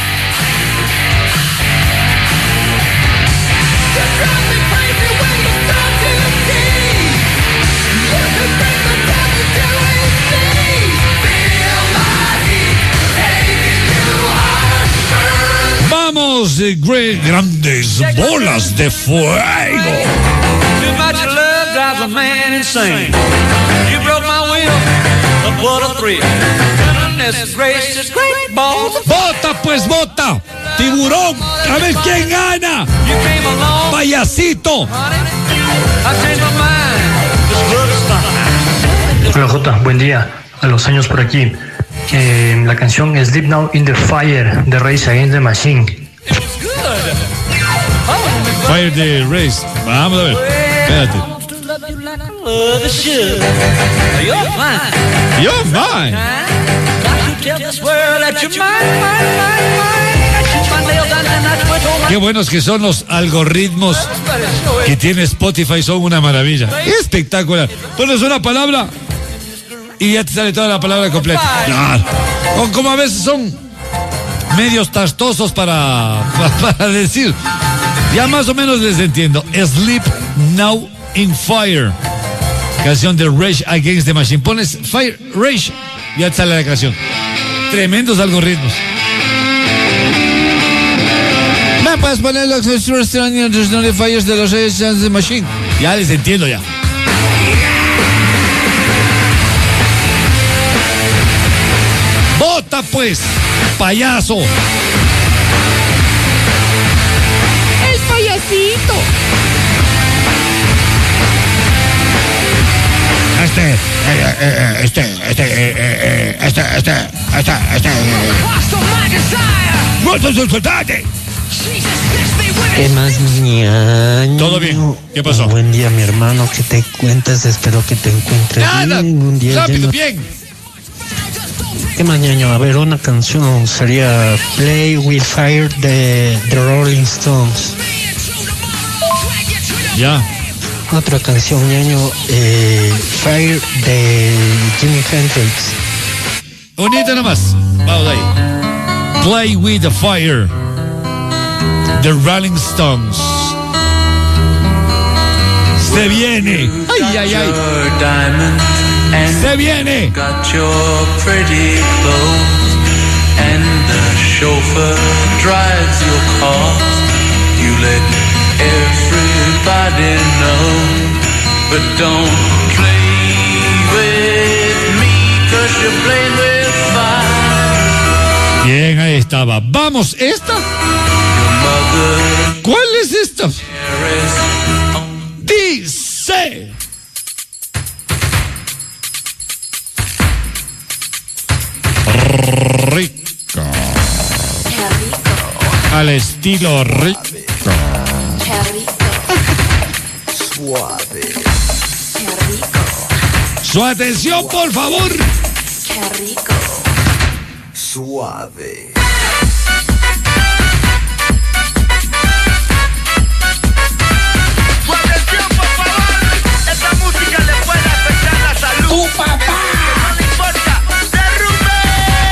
Vamos, de great, grandes bolas de fuego. Too much love drives a man insane. You broke my will, but what a thrill. Goodness gracious, great balls of fire. Vota pues, vota. Tiburón, a ver quién gana. Payasito. I changed my mind. This love is fine. Hola Jota, buen día. A los años por aquí. Eh, la canción Sleep Now in the Fire de Rage Against the Machine. Fire the Race. Vamos a ver. Espérate. You're mine. You're mine. Got to tell this world that you're mine, mine, mine, mine. Got you my nails down and that's what all Qué buenos que son los algoritmos que tiene Spotify, son una maravilla. Espectacular. Pones una palabra y ya te sale toda la palabra completa. Claro. O como a veces son medios tastosos para, para decir. Ya más o menos les entiendo. Sleep Now in Fire. Canción de Rage Against the Machine. Pones Fire, Rage, ya te sale la canción. Tremendos algoritmos. ¿Me puedes poner los Fires de los Rage Against the Machine? Ya les entiendo ya. ¡Vota pues, payaso! ¡El payasito! Este, eh, eh, este, este, eh, eh, este, este, este, este. ¡Muertos del soldate! ¿Qué más, ñaño? Todo bien. ¿Qué pasó? Oh, buen día, mi hermano. ¿Qué te cuentas? Espero que te encuentres Nada. bien. Un día Rápido, lleno... bien. ¿Qué mañana? A ver, una canción sería Play With Fire de The Rolling Stones. Ya. Otra canción, ñaño, eh, Fire de Jimi Hendrix. Unita nomás. Vamos ahí. Play With the Fire, The Rolling Stones. Se viene. Ay, ay, ay. Se viene. Got your pretty clothes and the chauffeur drives your car. You let everybody know, but don't play with me 'cause you're playing with fire. Bien, ahí estaba. Vamos, ¿esta? ¿Cuál es esta? Dice. Rico. Al estilo rico. Suave. Su atención, por favor. Qué rico. Suave. Atención, por favor. Esta música le puede afectar la salud. ¡Tu papá! No le importa. ¡Derrumbe!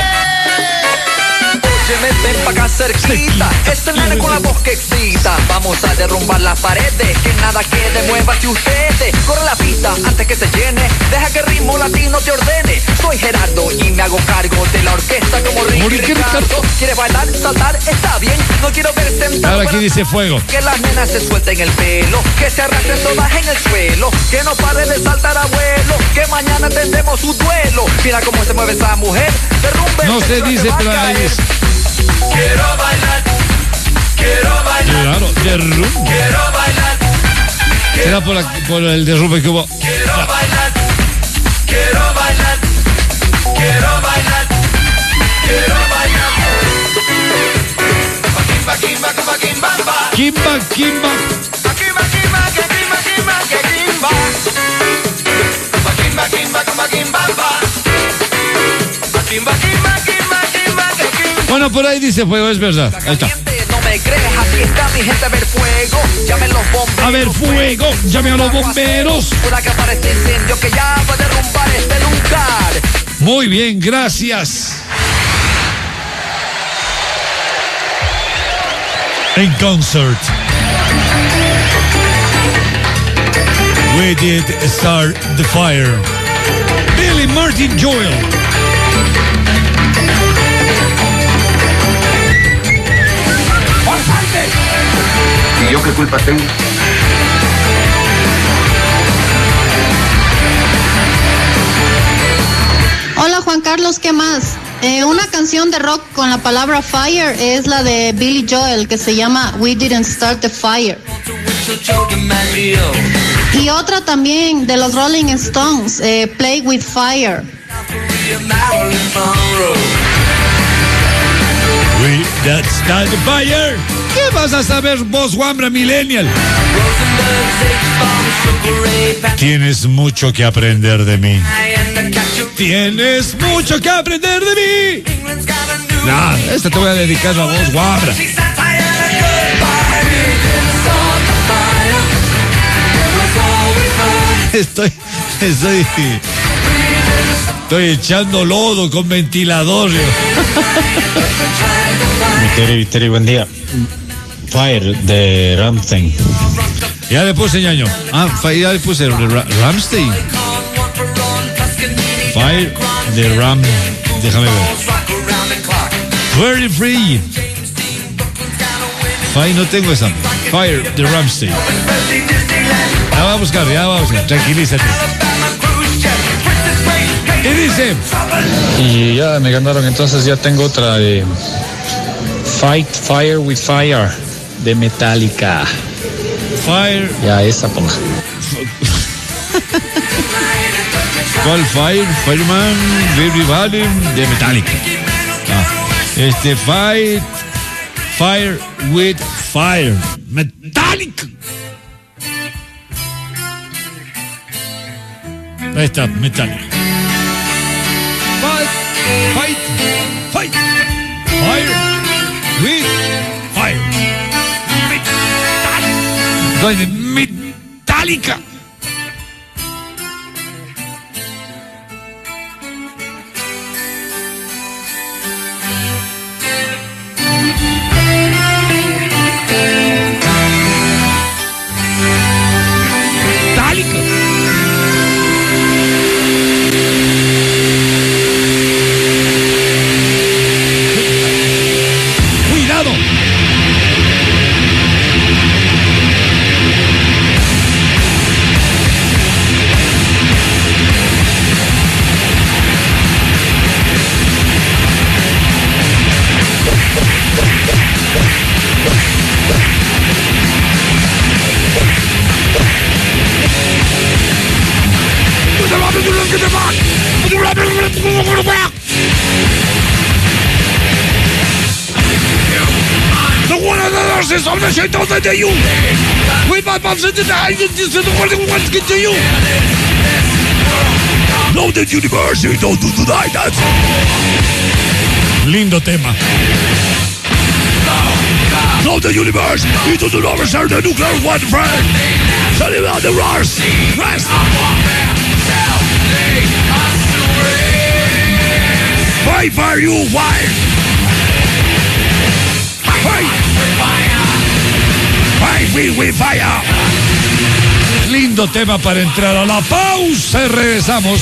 Óyeme, ven pa' acá cerquita. Este nene con la voz que excita. Vamos a derrumbar las paredes. Que nada quede, muévase ustedes. Corre la pista antes que se llene. Deja que el ritmo latino te ordene. Soy Gerardo y me hago cargo de la orquesta como Ricky Ricardo. ¿Quieres bailar, saltar? Está bien. No quiero ver sentado. Ahora aquí dice fuego. Que las nenas se suelten el pelo. Que se arrastren todas en el suelo. Que no pare de saltar, abuelo. Que mañana tendremos un duelo. Mira cómo se mueve esa mujer. Derrumbe. No se dice, pero ahí es. Quiero bailar. Quiero bailar. Claro, derrumbe. Quiero bailar. Será por, la, por el derrumbe que hubo. Quiero bailar. Quiero bailar. Quiero bailar. Quiero bailar. Kimba, kimba, kimba, kimba, kimba. Kimba, kimba. Kimba, kimba, que kimba, kimba, que kimba. Kimba, kimba, kimba, kimba, kimba. Kimba, kimba, kimba, kimba, que kimba. Bueno, por ahí dice fuego, es verdad. Ahí está. No me crees, aquí está mi gente a ver fuego. Llamen los bomberos. A ver fuego, llame a los bomberos. Por que aparece incendio que ya va a derrumbar este lugar. Muy bien, gracias. En concert. We did start the fire. Billy Martin Joel. ¿Y yo qué culpa tengo? Hola Juan Carlos, ¿qué más? Eh, una canción de rock con la palabra fire es la de Billy Joel que se llama We Didn't Start the Fire. Y otra también de los Rolling Stones, eh, Play With Fire. We Didn't Start the Fire. ¿Qué vas a saber vos, Wambra Millennial? Tienes mucho que aprender de mí. Tienes mucho que aprender de mí. Nah, esta te voy a dedicar a vos, Wambra. Estoy, estoy, estoy echando lodo con ventilador. Viteri, Viteri, buen día. Fire de Rammstein. Ya le puse, ñaño. Ah, ya le puse Ra Rammstein. Fire de Ram. Déjame ver. Very free. Fire, no tengo esa. Fire de Rammstein. Ya va a buscar, ya va a buscar. Tranquilízate. ¿Qué dice? Y ya me ganaron, entonces ya tengo otra de Fight Fire with Fire de Metallica. Fire. Ya, esa ponga. ¿Cuál Fire? Fireman, Everybody de Metallica. Ah, este Fight Fire with Fire. Metallica. Ahí está, Metallica. Fight, fight, fire, with fire. Metal- Metallica. Metallica. Cuidado. The one of the nurses on the shit of the you. With my mom said that I did this to the world who wants to get to you. No, the universe, you don't do tonight, that's. Lindo tema. No, the universe, you don't do not reserve the nuclear one friend. Tell him about the Rars. Rest. Fight for you, fire. Fight. Fight with, with fire. Lindo tema para entrar a la pausa. Regresamos.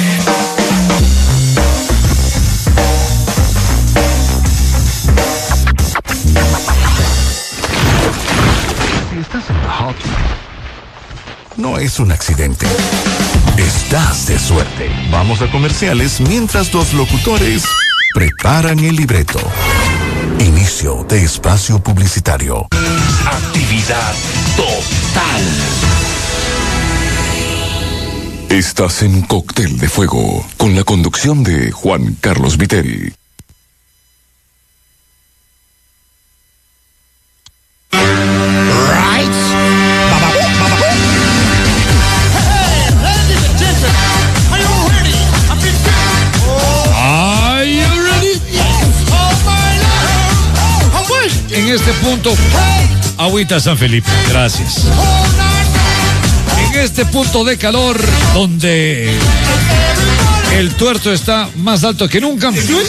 Si estás en la hot, no es un accidente. Estás de suerte. Vamos a comerciales mientras los locutores preparan el libreto. Inicio de espacio publicitario. Actividad total. Estás en Cóctel de Fuego, con la conducción de Juan Carlos Viteri. En este punto, agüita San Felipe, gracias. En este punto de calor, donde el tuerto está más alto que nunca.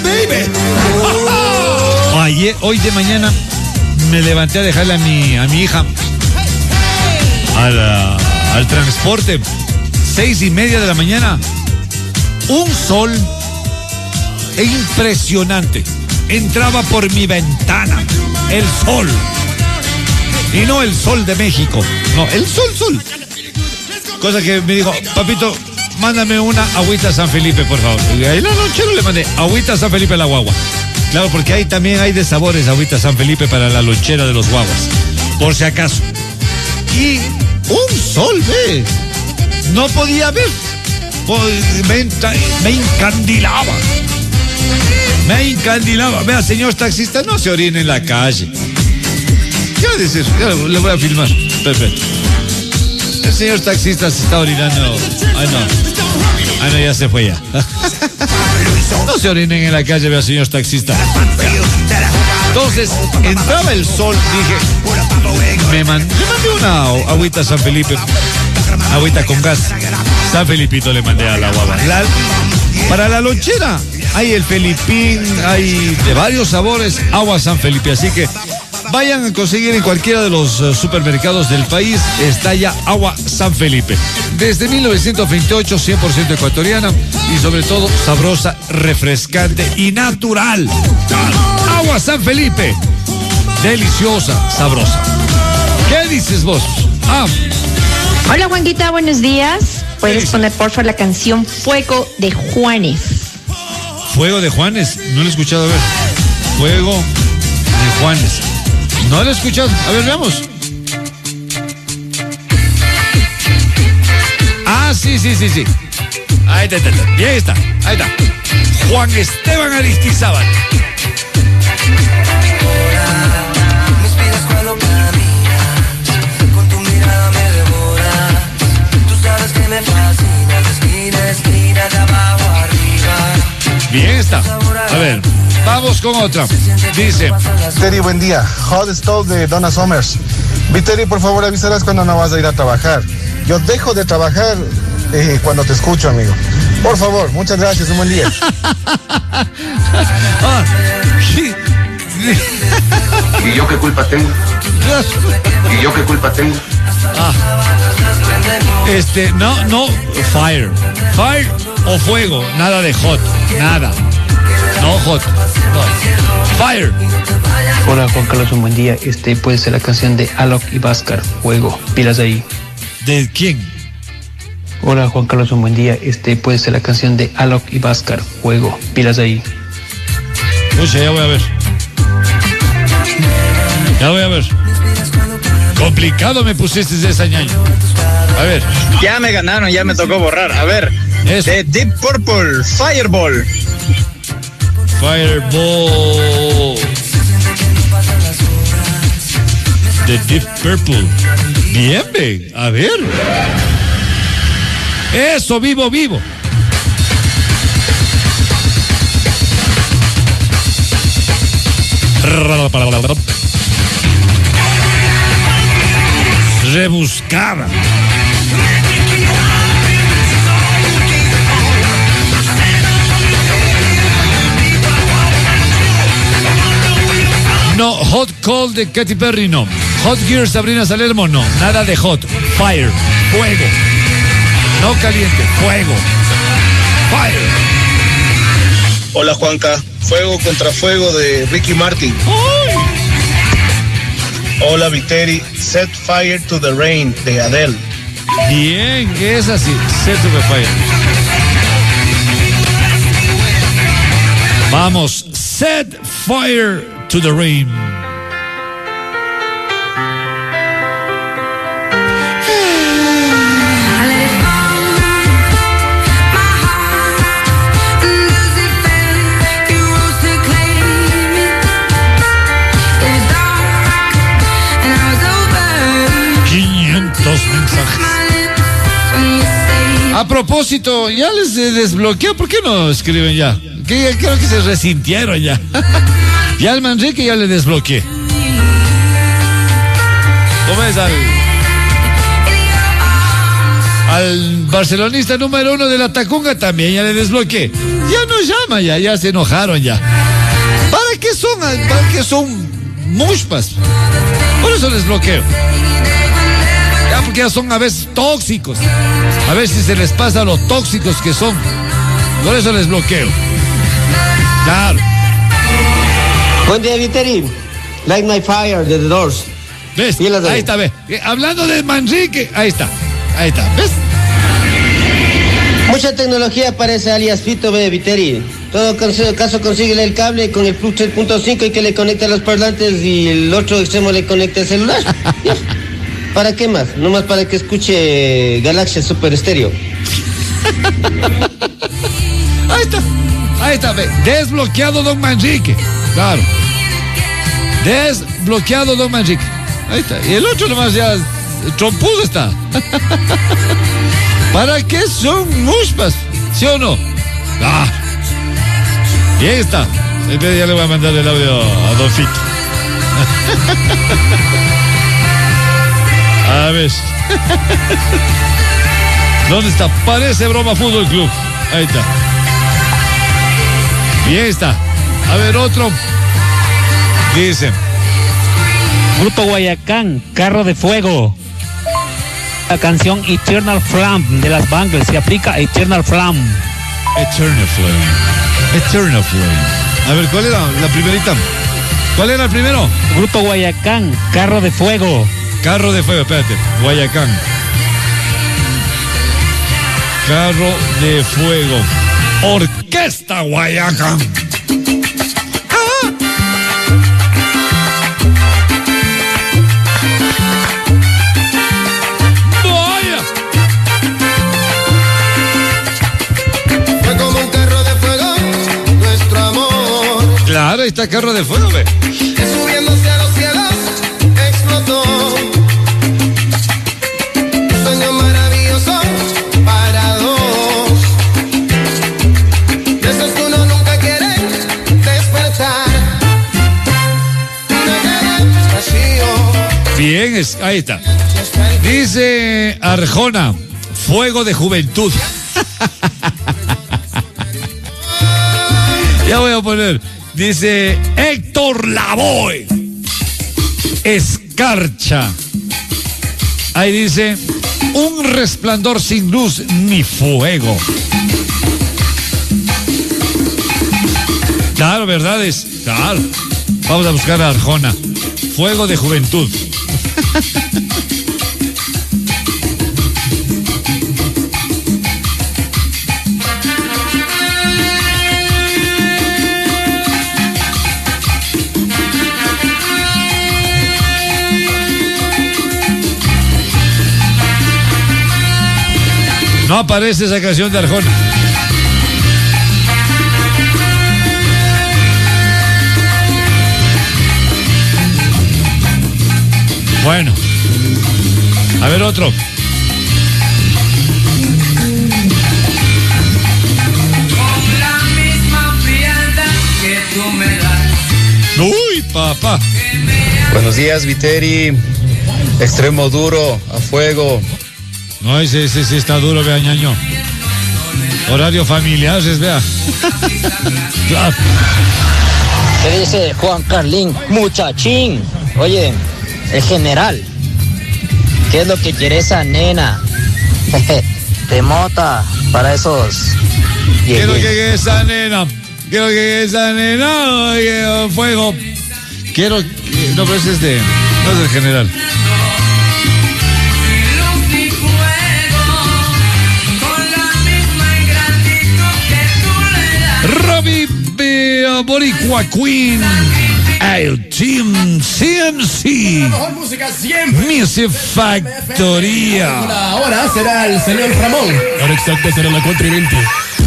Ayer, hoy de mañana me levanté a dejarle a mi, a mi hija a la, al transporte. Seis y media de la mañana. Un sol impresionante. Entraba por mi ventana el sol. Y no el sol de México. No, el sol, sol. Cosa que me dijo, papito, mándame una agüita San Felipe, por favor. Y ahí la noche no le mandé agüita San Felipe a la guagua. Claro, porque ahí también hay de sabores agüita San Felipe para la lonchera de los guaguas. Por si acaso. Y un sol, ve. No podía ver. Me, me encandilaba. Me encandilaba. Vea, señor taxista, no se orine en la calle. Ya dice eso, ya le voy a filmar. Perfecto. El señor taxista se está orinando. Ay, no. Ay, no, ya se fue ya. No se orinen en la calle, vea, señor taxista. Entonces, entraba el sol, dije, me, man, le mandé una agüita San Felipe, agüita con gas. San Felipito le mandé a la guava. La, para la lonchera hay el Felipín, hay de varios sabores, agua San Felipe, así que vayan a conseguir en cualquiera de los uh, supermercados del país, está ya agua San Felipe. Desde mil novecientos veintiocho, cien por ciento ecuatoriana y sobre todo sabrosa, refrescante y natural. Agua San Felipe, deliciosa, sabrosa. ¿Qué dices vos? Ah. Hola Juanquita, buenos días. ¿Puedes poner por favor la canción Fuego de Juanes? Fuego de Juanes, no lo he escuchado, a ver. Fuego de Juanes. No lo he escuchado. A ver, veamos. Ah, sí, sí, sí, sí. Ahí está, está, está. Bien está. Ahí está. Juan Esteban Aristizábal. Me inspiras cuando caminas, con tu mirada me devoras. Tú sabes que me fascinas, de esquina a esquina, de abajo arriba. Bien está. A ver, vamos con otra. Dice: Viteri, buen día. Hot Stove de Donna Summers. Viteri, por favor, avisarás cuando no vas a ir a trabajar. Yo dejo de trabajar eh, cuando te escucho, amigo. Por favor, muchas gracias, un buen día. Ah, sí. ¿Y yo qué culpa tengo? ¿Y yo qué culpa tengo? Ah. Este, no, no, fire. Fire o fuego, nada de hot, nada. No hot, no. Fire. Hola Juan Carlos, un buen día. Este puede ser la canción de Alok y Bhaskar, Fuego, pilas ahí. ¿De quién? Hola Juan Carlos, un buen día. Este puede ser la canción de Alok y Bhaskar, Fuego, pilas ahí. Oye, ya voy a ver. Ya voy a ver. Complicado me pusiste de ese ñaño. A ver. Ya me ganaron, ya me tocó borrar. A ver. Eso. De Deep Purple, Fireball. Fireball. De Deep Purple. Bien, ven. A ver. Eso, vivo, vivo. Rebuscada. No, Hot Cold de Katy Perry no. Hot Gear Sabrina Salermo no. Nada de hot. Fire. Fuego. No caliente. Fuego. Fire. Hola Juanca. Fuego contra Fuego de Ricky Martin. ¡Uy! Hola Viteri. Set Fire to the Rain de Adele. Bien, es así. Set to the Fire. Vamos. Set Fire to the Rain. Mensajes. A propósito, ya les desbloqueó. ¿Por qué no escriben ya? Que, creo que se resintieron ya. Ya al Manrique ya le desbloqueé. ¿Cómo es al, al barcelonista número uno de la Tacunga también ya le desbloqueé? Ya no llama ya, ya se enojaron ya. ¿Para qué son? ¿Para qué son mushpas? Por eso les bloqueo. Ya, porque ya son a veces tóxicos. A ver si se les pasa lo tóxicos que son. Por eso les bloqueo. Claro. Buen día, Viteri. Light My Fire de The Doors. ¿Ves? Ahí está, ve. Hablando de Manrique, ahí está. Ahí está, ¿ves? Mucha tecnología para ese alias Fito B. Viteri. Todo caso consigue el cable con el plug tres punto cinco y que le conecta a los parlantes y el otro extremo le conecta al celular. ¿Para qué más? Nomás para que escuche Galaxia Super Estéreo. Ahí está. Ahí está, ve. Desbloqueado Don Manrique. Claro. Desbloqueado Don Manrique. Ahí está. Y el otro nomás ya trompudo está. ¿Para qué son muspas? ¿Sí o no? Ah. Y ahí está. Entonces ya le voy a mandar el audio a Don Fito. A ver. ¿Dónde está? Parece broma Fútbol Club. Ahí está. Y ahí está. A ver, otro. Dice. Grupo Guayacán, Carro de Fuego. La canción Eternal Flame de las Bangles. Se aplica a Eternal Flame. Eternal Flame. Eternal Flame. A ver, ¿cuál era la primerita? ¿Cuál era el primero? Grupo Guayacán, Carro de Fuego. Carro de Fuego, espérate. Guayacán. Carro de Fuego. Orquesta Guayacán. ¡Ah! ¡Vaya! Fue como un carro de fuego, nuestro amor. Claro, ahí está Carro de Fuego, ve. Subiéndose a los cielos, explotó. Sueño maravilloso para dos. De esos que uno nunca ahí está. Dice Arjona, fuego de juventud. Ya voy a poner. Dice Héctor Lavoe, escarcha. Ahí dice, un resplandor sin luz ni fuego. Claro, ¿verdad? Es, claro. Vamos a buscar a Arjona. Fuego de juventud. No aparece esa canción de Arjona. Bueno, a ver otro. Con la misma frialdad que tú me das. Uy, papá. Buenos días, Viteri. Extremo duro, a fuego. No, ese, ese, ese está duro, vea, ñaño. Horario familiar, vea. Claro. ¿Qué dice Juan Carlín? Muchachín. Oye, el general, ¿qué es lo que quiere esa nena? De mota para esos. Quiero que esa nena, quiero que esa nena, oye, fuego. Quiero, no, pero ese es de, no es del general. Robbie Boricua Queen, el Team C M C, la mejor música siempre. Music Factoría. Ahora será el señor Ramón. Ahora exacto será la cuatro y veinte.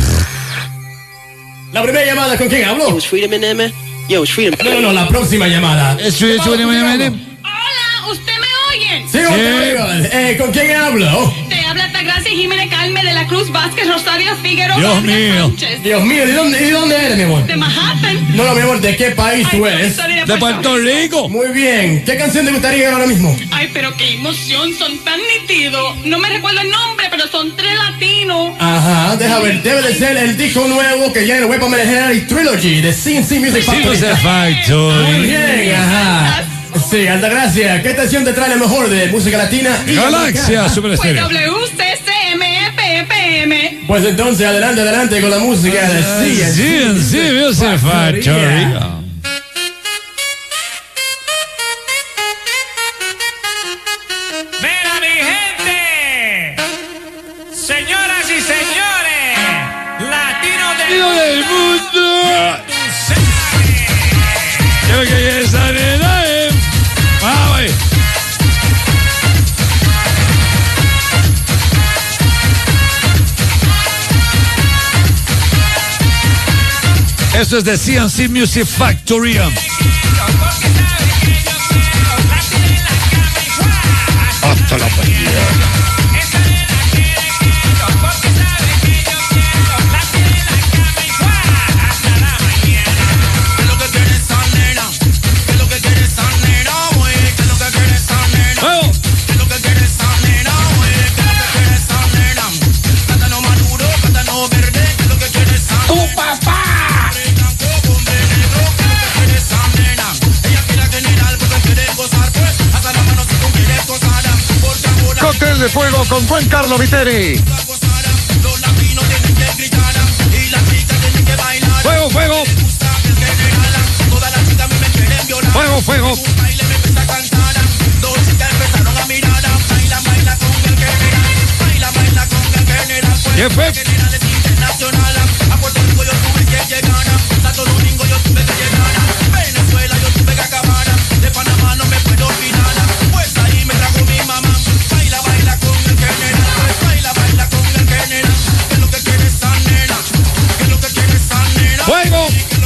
La primera llamada, ¿con quién hablo? Yo, Freedom and Emma. Yo, Freedom. No, no, no, la próxima llamada. Hola, ¿usted me oye? Sí, sí. Eh, ¿Con quién hablo? Te habla Altagracia Jiménez Calme de la Cruz Vázquez Rosario Figueroa. Dios mío. Sánchez. Dios mío, ¿de dónde, ¿de dónde eres, mi amor? De Manhattan. No, no, mi amor, ¿de qué país Ay, tú eres? de, de Puerto Rico. Muy bien. ¿Qué canción te gustaría ahora mismo? Ay, pero qué emoción, son tan nítidos. No me recuerdo el nombre, pero son tres latinos. Ajá, deja ver, debe de ser el disco nuevo que ya en el Weapon Legendary Trilogy de C N C Music Factory. Music Factory. Muy bien, ajá. Sí, Altagracia, ¿qué estación te trae lo mejor de música latina? Y Galaxia Super Pues Estéreo. W C C M F F M. Pues entonces, adelante, adelante con la música de C N C Music Factory. Mira, mi gente, señoras y señores, latinos del, del mundo. Quiero que esa nena, eh. Ah, güey. Esto es de C N C Music Factory. Hasta la mañana. Cóctel de fuego con Juan Carlos Viteri. Fuego, fuego. Fuego, fuego. ¿Qué fue? ¡Fuego!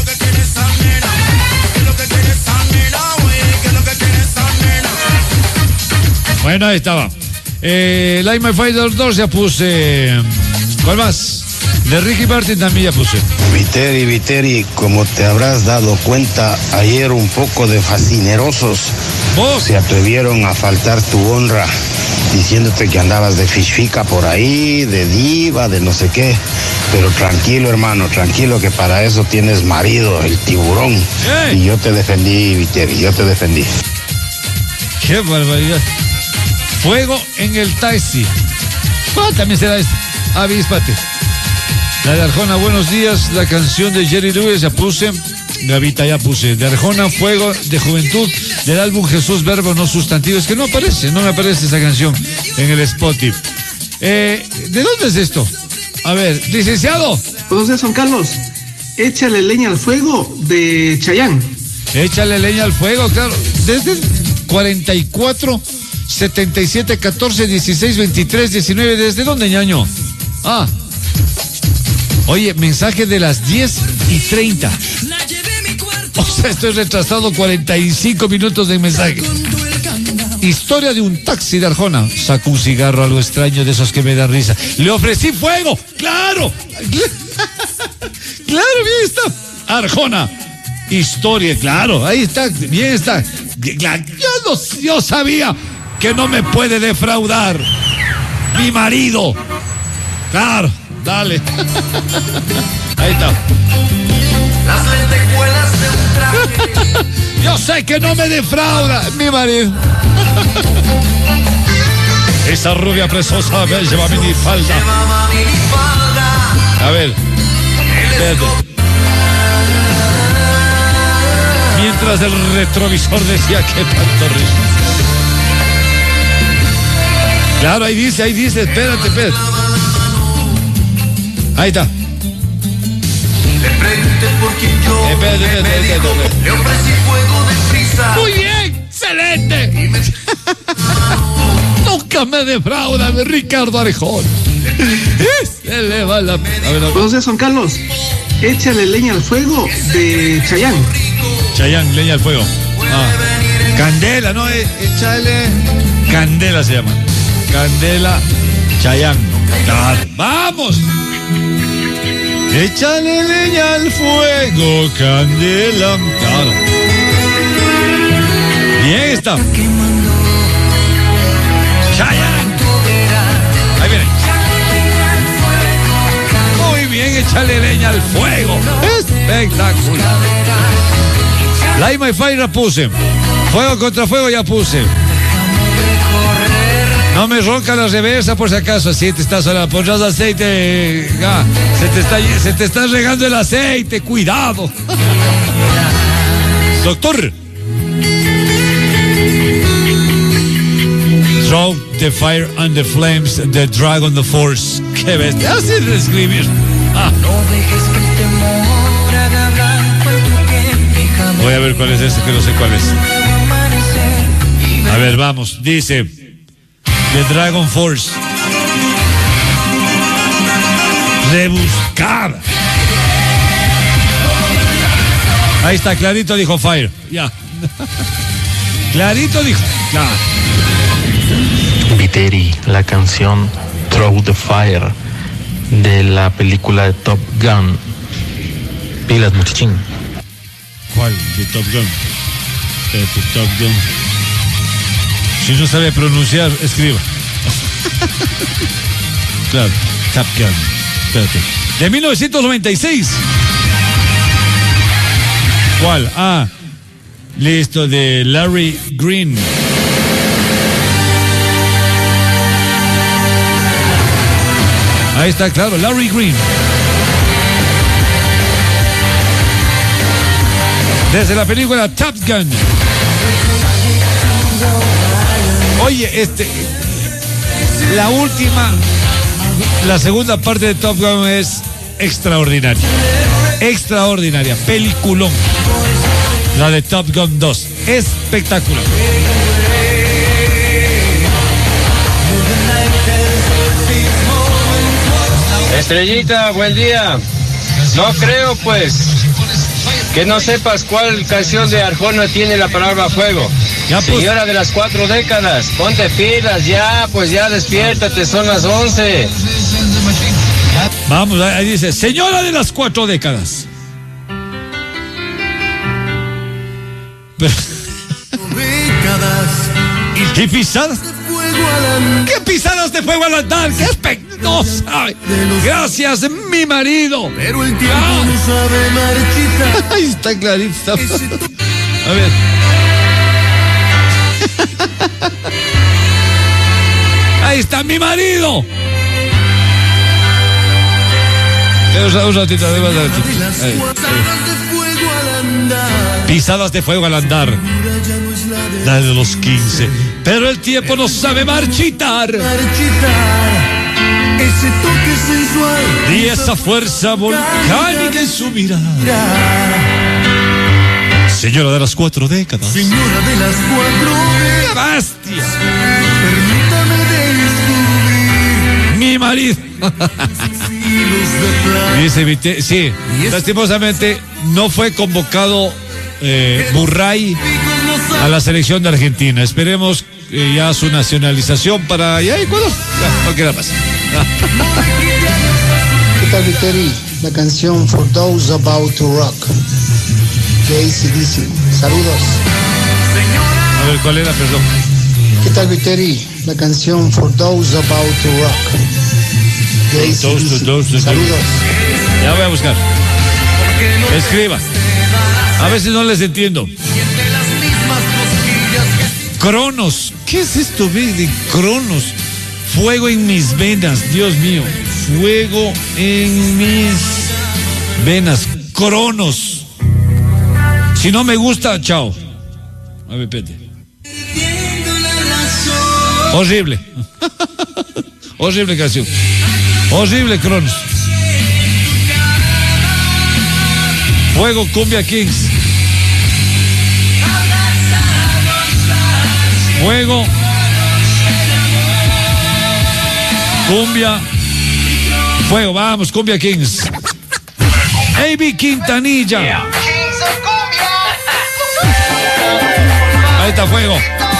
Bueno, ahí estaba. Eh, Light My Fire dos ya puse. ¿Cuál más? De Ricky Martin también ya puse. Viteri, Viteri, como te habrás dado cuenta, ayer un poco de fascinerosos ¿Vos? Se atrevieron a faltar tu honra, diciéndote que andabas de fishfica por ahí, de diva, de no sé qué. Pero tranquilo, hermano, tranquilo, que para eso tienes marido, el tiburón. ¡Ey! Y yo te defendí, Viteri, yo te defendí. ¡Qué barbaridad! Fuego en el taxi. Ah, también será esto. Avíspate. La de Arjona, buenos días. La canción de Jerry Lewis, ya puse. Gavita, ya puse. De Arjona, Fuego de Juventud, del álbum Jesús, verbo no sustantivo. Es que no aparece, no me aparece esa canción en el Spotify. Eh, ¿De dónde es esto? A ver, licenciado. Buenos días, Juan Carlos. Échale leña al fuego de Chayanne. Échale leña al fuego, claro. Desde cuarenta y cuatro, setenta y siete, catorce, dieciséis, veintitrés, diecinueve. ¿Desde dónde, ñaño? Ah. Oye, mensaje de las diez y treinta. O sea, estoy retrasado cuarenta y cinco minutos de mensaje. Historia de un taxi de Arjona. Sacó un cigarro a lo extraño de esos que me dan risa. Le ofrecí fuego. ¡Claro! ¡Claro, bien está! Arjona. Historia, claro. Ahí está, bien está. Yo, no, yo sabía que no me puede defraudar mi marido. Claro, dale. Ahí está. Las lentejuelas de un traje. Yo sé que no me defrauda mi marido. Esa rubia preciosa me lleva mini falda. A ver, espérate. Mientras el retrovisor decía que pantorrilla. Claro, ahí dice, ahí dice, espérate, espérate. Ahí está. Le pregunté por quién yo espérate, espérate, me espérate, dijo, espérate. le ofrecí fuego de prisa. Muy bien, excelente. Nunca me defrauda Ricardo Arjona. Se le va la... A ver, Buenos días, Juan Carlos. Échale leña al fuego de Chayanne. Chayanne, leña al fuego. Ah. Candela, ¿no? Échale... Candela se llama. Candela Chayanne. Claro. ¡Vamos! Échale leña al fuego, Candela. Claro. Bien está. Chayanne. Ahí viene. Muy bien, échale leña al fuego. Espectacular. Light My Fire la puse. Fuego contra fuego ya puse. No me ronca la reversa por si acaso, así te estás ahora, pondrás aceite, ah, se te está, se te está regando el aceite, cuidado. Doctor. Throw the fire and the flames, the dragon, the force. Qué bestia, así de escribir. Ah. Voy a ver cuál es este, que no sé cuál es. A ver, vamos, dice... The Dragon Force. Rebuscada. Ahí está, clarito dijo Fire. Ya. Clarito dijo. Ya. Viteri, la canción Throw the Fire de la película de Top Gun. Pilas, muchachín. ¿Cuál? De Top Gun. De Top Gun. Si no sabe pronunciar, escriba. Claro, Top Gun. Espérate. De mil novecientos noventa y seis. ¿Cuál? Ah, listo, de Larry Green. Ahí está, claro, Larry Green. Desde la película Top Gun. Oye, este, la última, la segunda parte de Top Gun es extraordinaria, extraordinaria, peliculón, la de Top Gun dos, espectacular. Estrellita, buen día. No creo, pues, que no sepas cuál canción de Arjona tiene la palabra fuego. Ya, pues. Señora de las cuatro décadas, ponte pilas ya, pues ya despiértate, son las once. Vamos, ahí dice, señora de las cuatro décadas. Pero... ¿Qué pisadas? ¿Qué pisadas de fuego al andar? ¡Qué espectáculo! No sabe. Gracias, mi marido. Pero el tiempo ah. no sabe marchitar. Ahí está clarito. A ver. Ahí está mi marido. Un ratito, un ratito. Ahí, ahí. Pisadas de fuego al andar. La de los quince. Pero el tiempo no sabe marchitar. Ese toque sensual. Y esa fuerza volcánica en su mirada. Señora de las cuatro décadas. Señora de las cuatro décadas. ¡Bastia! Permítame descubrir. Mi marido. Dice Vite, sí, lastimosamente no fue convocado eh, Burray a la selección de Argentina. Esperemos eh, ya su nacionalización para ya Ecuador. Ya, no queda más. ¿Qué tal, Viteri? La canción For Those About to Rock de A C D C. Saludos. A ver, ¿cuál era, perdón? ¿Qué tal, Viteri? La canción For Those About to Rock de A C D C. Dos, dos, dos, Saludos. Ya voy a buscar. Escriba. A veces no les entiendo. Cronos. ¿Qué es esto, de Cronos? Fuego en mis venas, Dios mío. Fuego en mis venas. Cronos. Si no me gusta, chao. A ver, pete. Horrible. Horrible canción. Horrible, Cronos. Fuego, Cumbia Kings. Fuego. Cumbia. Fuego, vamos, Cumbia Kings. A B Quintanilla. Ahí está, Fuego.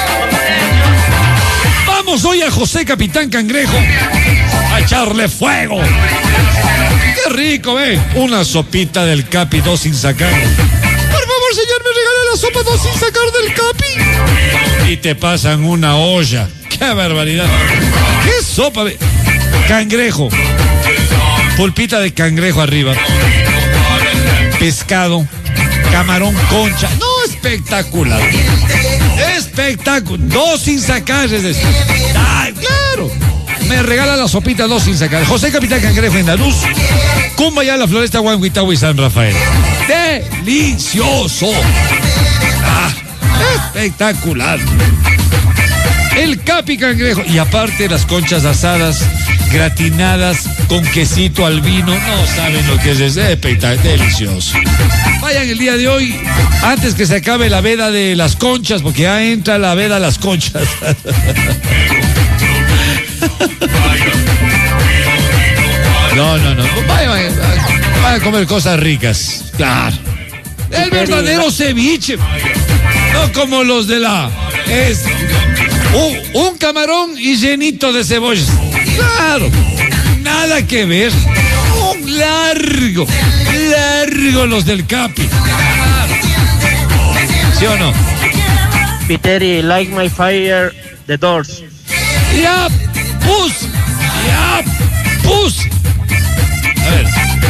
Vamos hoy a José Capitán Cangrejo a echarle fuego. Qué rico, ¿eh? Una sopita del Capi, dos sin sacar. Por favor, señor, me regala la sopa dos sin sacar del Capi. Y te pasan una olla. ¡Qué barbaridad! ¿Qué sopa? Cangrejo. Pulpita de cangrejo arriba. Pescado. Camarón concha. No, espectacular. Espectacular. Dos sin sacar es eso. ¡Ay, claro! Me regala la sopita dos sin sacar. José Capitán Cangrejo en la luz. Cumbaya, La Floresta, Huanhuitahua y San Rafael. ¡Delicioso! ¡Ah! Espectacular. El Capi Cangrejo. Y aparte las conchas asadas, gratinadas con quesito al vino. No saben lo que es eso. Espectacular. Delicioso. Vayan el día de hoy, antes que se acabe la veda de las conchas, porque ya entra la veda de las conchas. No, no, no. Vayan, vayan, vayan a comer cosas ricas. Claro. El verdadero ceviche. No como los de la... Es un, un camarón y llenito de cebollas. Claro. Nada que ver. Un largo, largo los del Capi. Claro. ¿Sí o no? Viteri, Like My Fire, The Doors. Ya, pus. Ya, pus. A ver.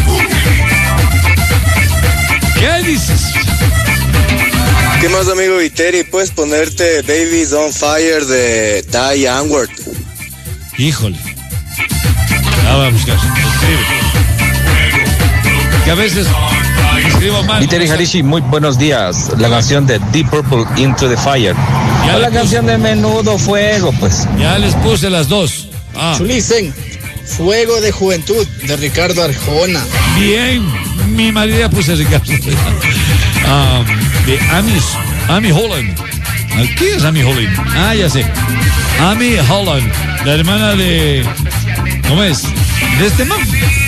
¿Qué dices? ¿Qué más, amigo Viteri? ¿Puedes ponerte Babies on Fire de Ty Anward? Híjole. Ya voy a buscar. Escribe. Que a veces escribo mal. Viteri Harishi, muy buenos días. La canción de Deep Purple, Into the Fire. Ya o la canción de Menudo Fuego, pues. Ya les puse las dos. Ah. Chulicen, Fuego de Juventud, de Ricardo Arjona. Bien, mi marido ya puse Ricardo. um, de Amy, Amy Holland. ¿Quién es Amy Holland? Ah, ya sé. Amy Holland, la hermana de... ¿Cómo es? De este man.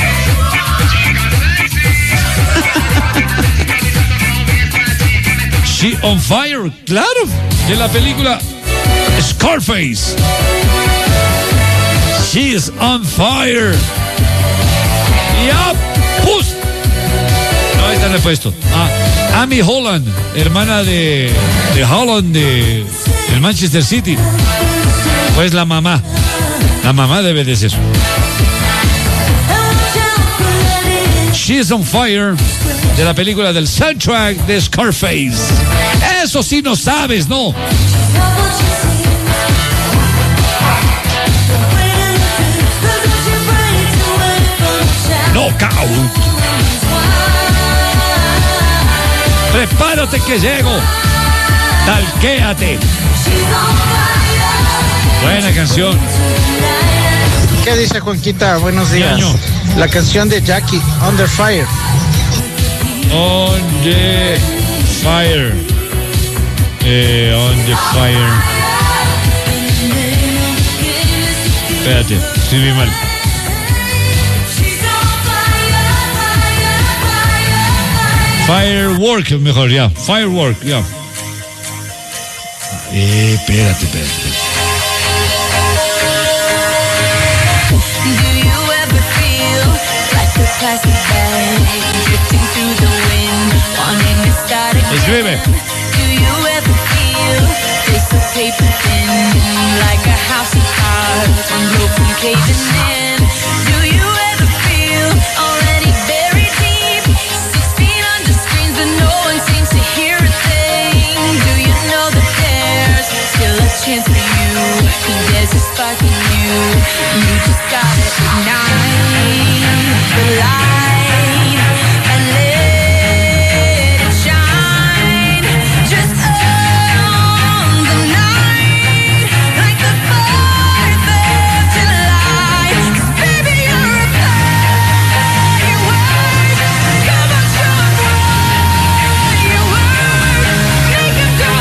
She on Fire, claro, de la película Scarface. She is on fire. Ya, pus. No, ahí está el puesto. Ah, Amy Holland, hermana de, de Holland, de El Manchester City. Pues la mamá. La mamá debe de ser. She's on Fire, de la película del soundtrack de Scarface. Eso sí no sabes, ¿no? Knockout. Prepárate que llego. Talquéate. Buena canción. ¿Qué dice Juanquita? Buenos días. La canción de Jackie, Under Fire. On the Fire. Eh, on the Fire. Espérate, escribí mal. Firework, mejor, ya. Firework, ya. Eh, espérate, espérate, espérate. Escribe. Chance for you, 'cause there's a spark in you. You just gotta ignite the light and let it shine. Just on the night, like the fourth of July. 'Cause baby, you're a firework. Come on, show 'em what you worth. Make 'em go.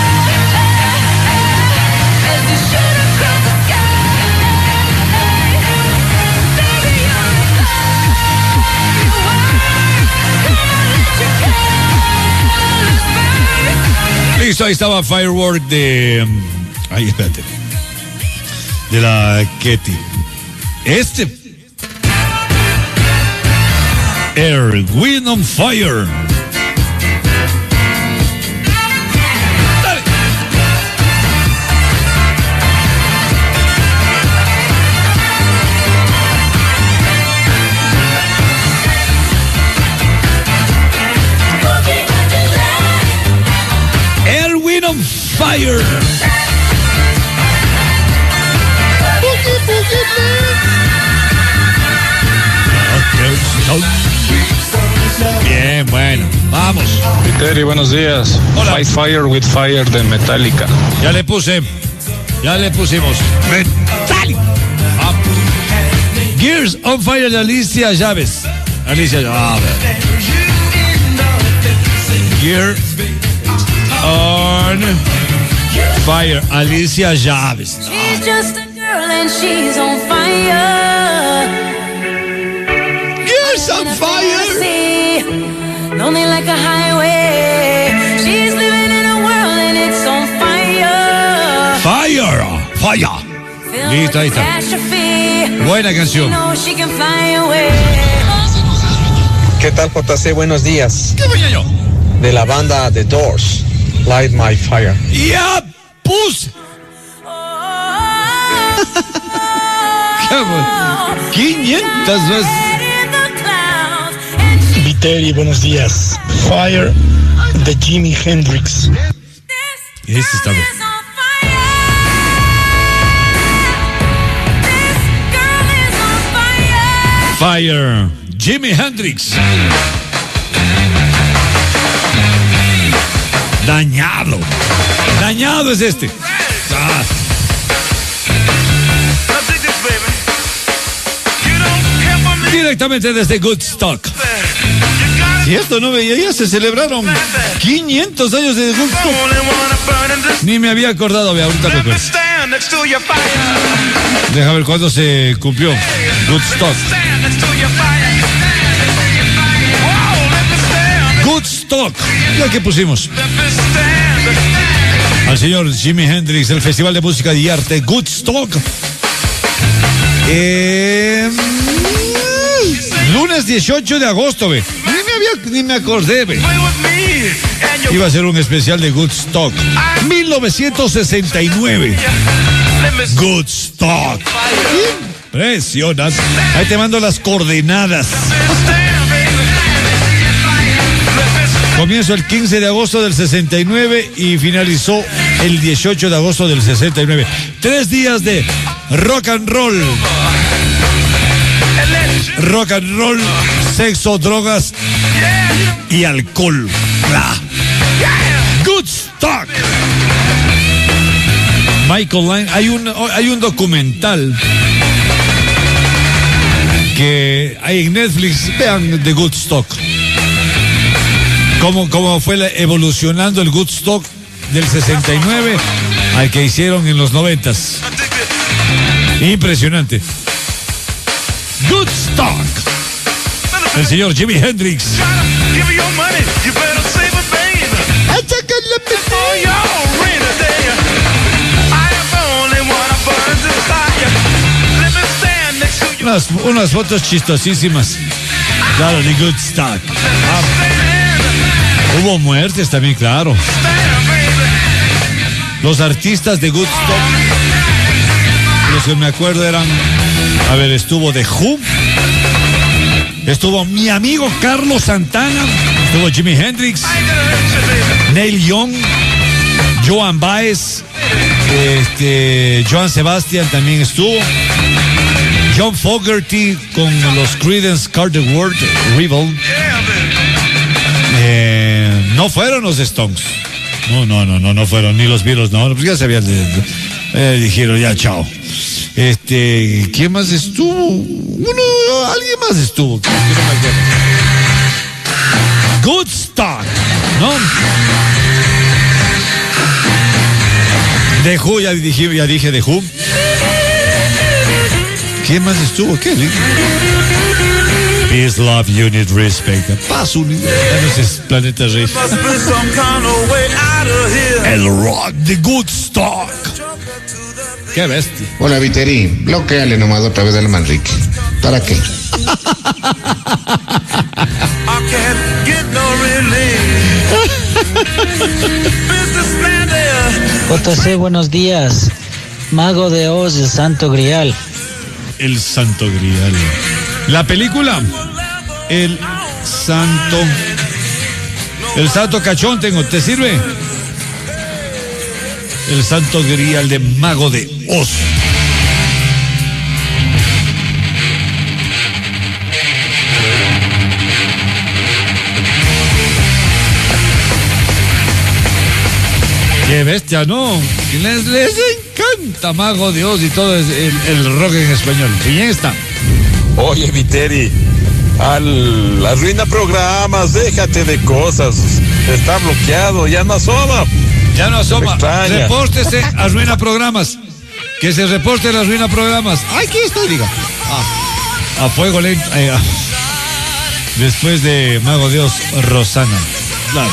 Listo, ahí estaba Firework de... Ay, espérate. De la Ketty. Este. Air, Wind on Fire. Dale. Air, Wind on Fire. Bien, bueno, vamos. Viteri, buenos días. Hola. Fight Fire with Fire de Metallica. Ya le puse, ya le pusimos. Metallica. Vamos. Gears on Fire de Alicia Chávez. Alicia Chávez. Gear on Fire, Alicia Chávez. She's just a girl and she's on fire. Gears on Fire. Lonely like a highway. She's living in a world and it's on fire. Fire, fire. Listo, ahí está. Buena canción. ¿Qué tal, J C? Buenos días. ¿Qué voy yo? De la banda The Doors, Light My Fire. Ya puse. quinientas veces. Viteri, buenos días. Fire de Jimi Hendrix. Este está bien. Fire, Jimi Hendrix. Dañado. Dañado es este. Ah. Directamente desde Woodstock. Cierto, no veía, ya se celebraron quinientos años de Woodstock. Ni me había acordado, vea, ahorita me acuerdo. Deja ver cuándo se cumplió Woodstock. Woodstock. Ya que pusimos al señor Jimi Hendrix, el Festival de Música y Arte Woodstock. Eh, lunes dieciocho de agosto, ve. Ni me había, ni me acordé, ve. Iba a ser un especial de Woodstock. mil novecientos sesenta y nueve. Woodstock. Impresionante. Ahí te mando las coordenadas. Comienzo el quince de agosto del sesenta y nueve y finalizó el dieciocho de agosto del sesenta y nueve. Tres días de rock and roll. Rock and roll, sexo, drogas y alcohol. Woodstock. Michael Lang, hay un, hay un documental que hay en Netflix, vean de Woodstock. Cómo, cómo fue la, evolucionando el Woodstock del sesenta y nueve al que hicieron en los noventas. Impresionante. Woodstock. El señor Jimi Hendrix. Unas, unas fotos chistosísimas. Claro, de Woodstock. Ah. Hubo muertes también, claro. Los artistas de Woodstock, los que me acuerdo eran, a ver, estuvo The Who, estuvo mi amigo Carlos Santana, estuvo Jimi Hendrix, Neil Young, Joan Baez, este, Joan Sebastian también estuvo, John Fogerty con los Creedence Clearwater Revival. Eh, no fueron los Stones. No, no, no, no, no fueron ni los Beatles, no, pues ya sabían, de, de, eh, dijeron ya chao. Este, ¿quién más estuvo? Uno, alguien más estuvo. No me acuerdo. Woodstock, ¿no? The Who, ya dije, ya dije The Who. ¿Quién más estuvo? ¿Qué? Peace, love, unit, respect. Paz, unidad. Ya no es Planeta Rey. El rock de Woodstock. Qué bestia. Hola, Viteri. Bloqueale nomás otra vez al Manrique. ¿Para qué? J C, buenos días. Mago de Oz, el Santo Grial. El Santo Grial. La película, El Santo, El Santo Cachón tengo, ¿te sirve? El Santo Grial de Mago de Oz. Qué bestia, ¿no? Les, les encanta Mago de Oz y todo es el, el rock en español. Bien está. Oye, Viteri, al arruina programas, déjate de cosas. Está bloqueado, ya no asoma. Ya no asoma. Repórtese, arruina programas. Que se reporte la arruina programas. Ay, ¿qué está? Diga. Ah, a fuego lento. Eh, ah. Después de Mago de Oz, Rosana. Claro.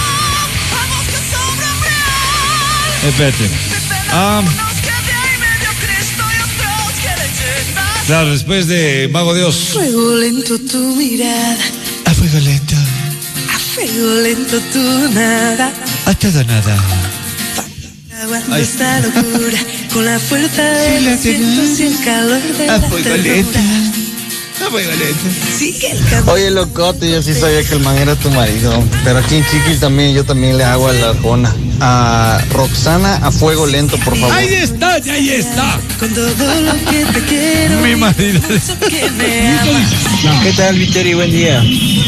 Espérate. Ah. Claro, después de Mago de Oz. Fuego lento tu mirada. A fuego lento. A fuego lento tu nada. A todo nada. Aguanta esta locura con la fuerza de los vientos y el calor de la ternura. A fuego lento. Sigue el camino. Oye, locote, yo sí sabía que el man era tu marido. Pero aquí en Chiquil también, yo también le hago a la Arjona. A Roxana, a fuego lento, por favor. Ahí está, ahí está. Con todo lo que te quiero. Mi marido. ¿Qué tal, Viteri? Buen día.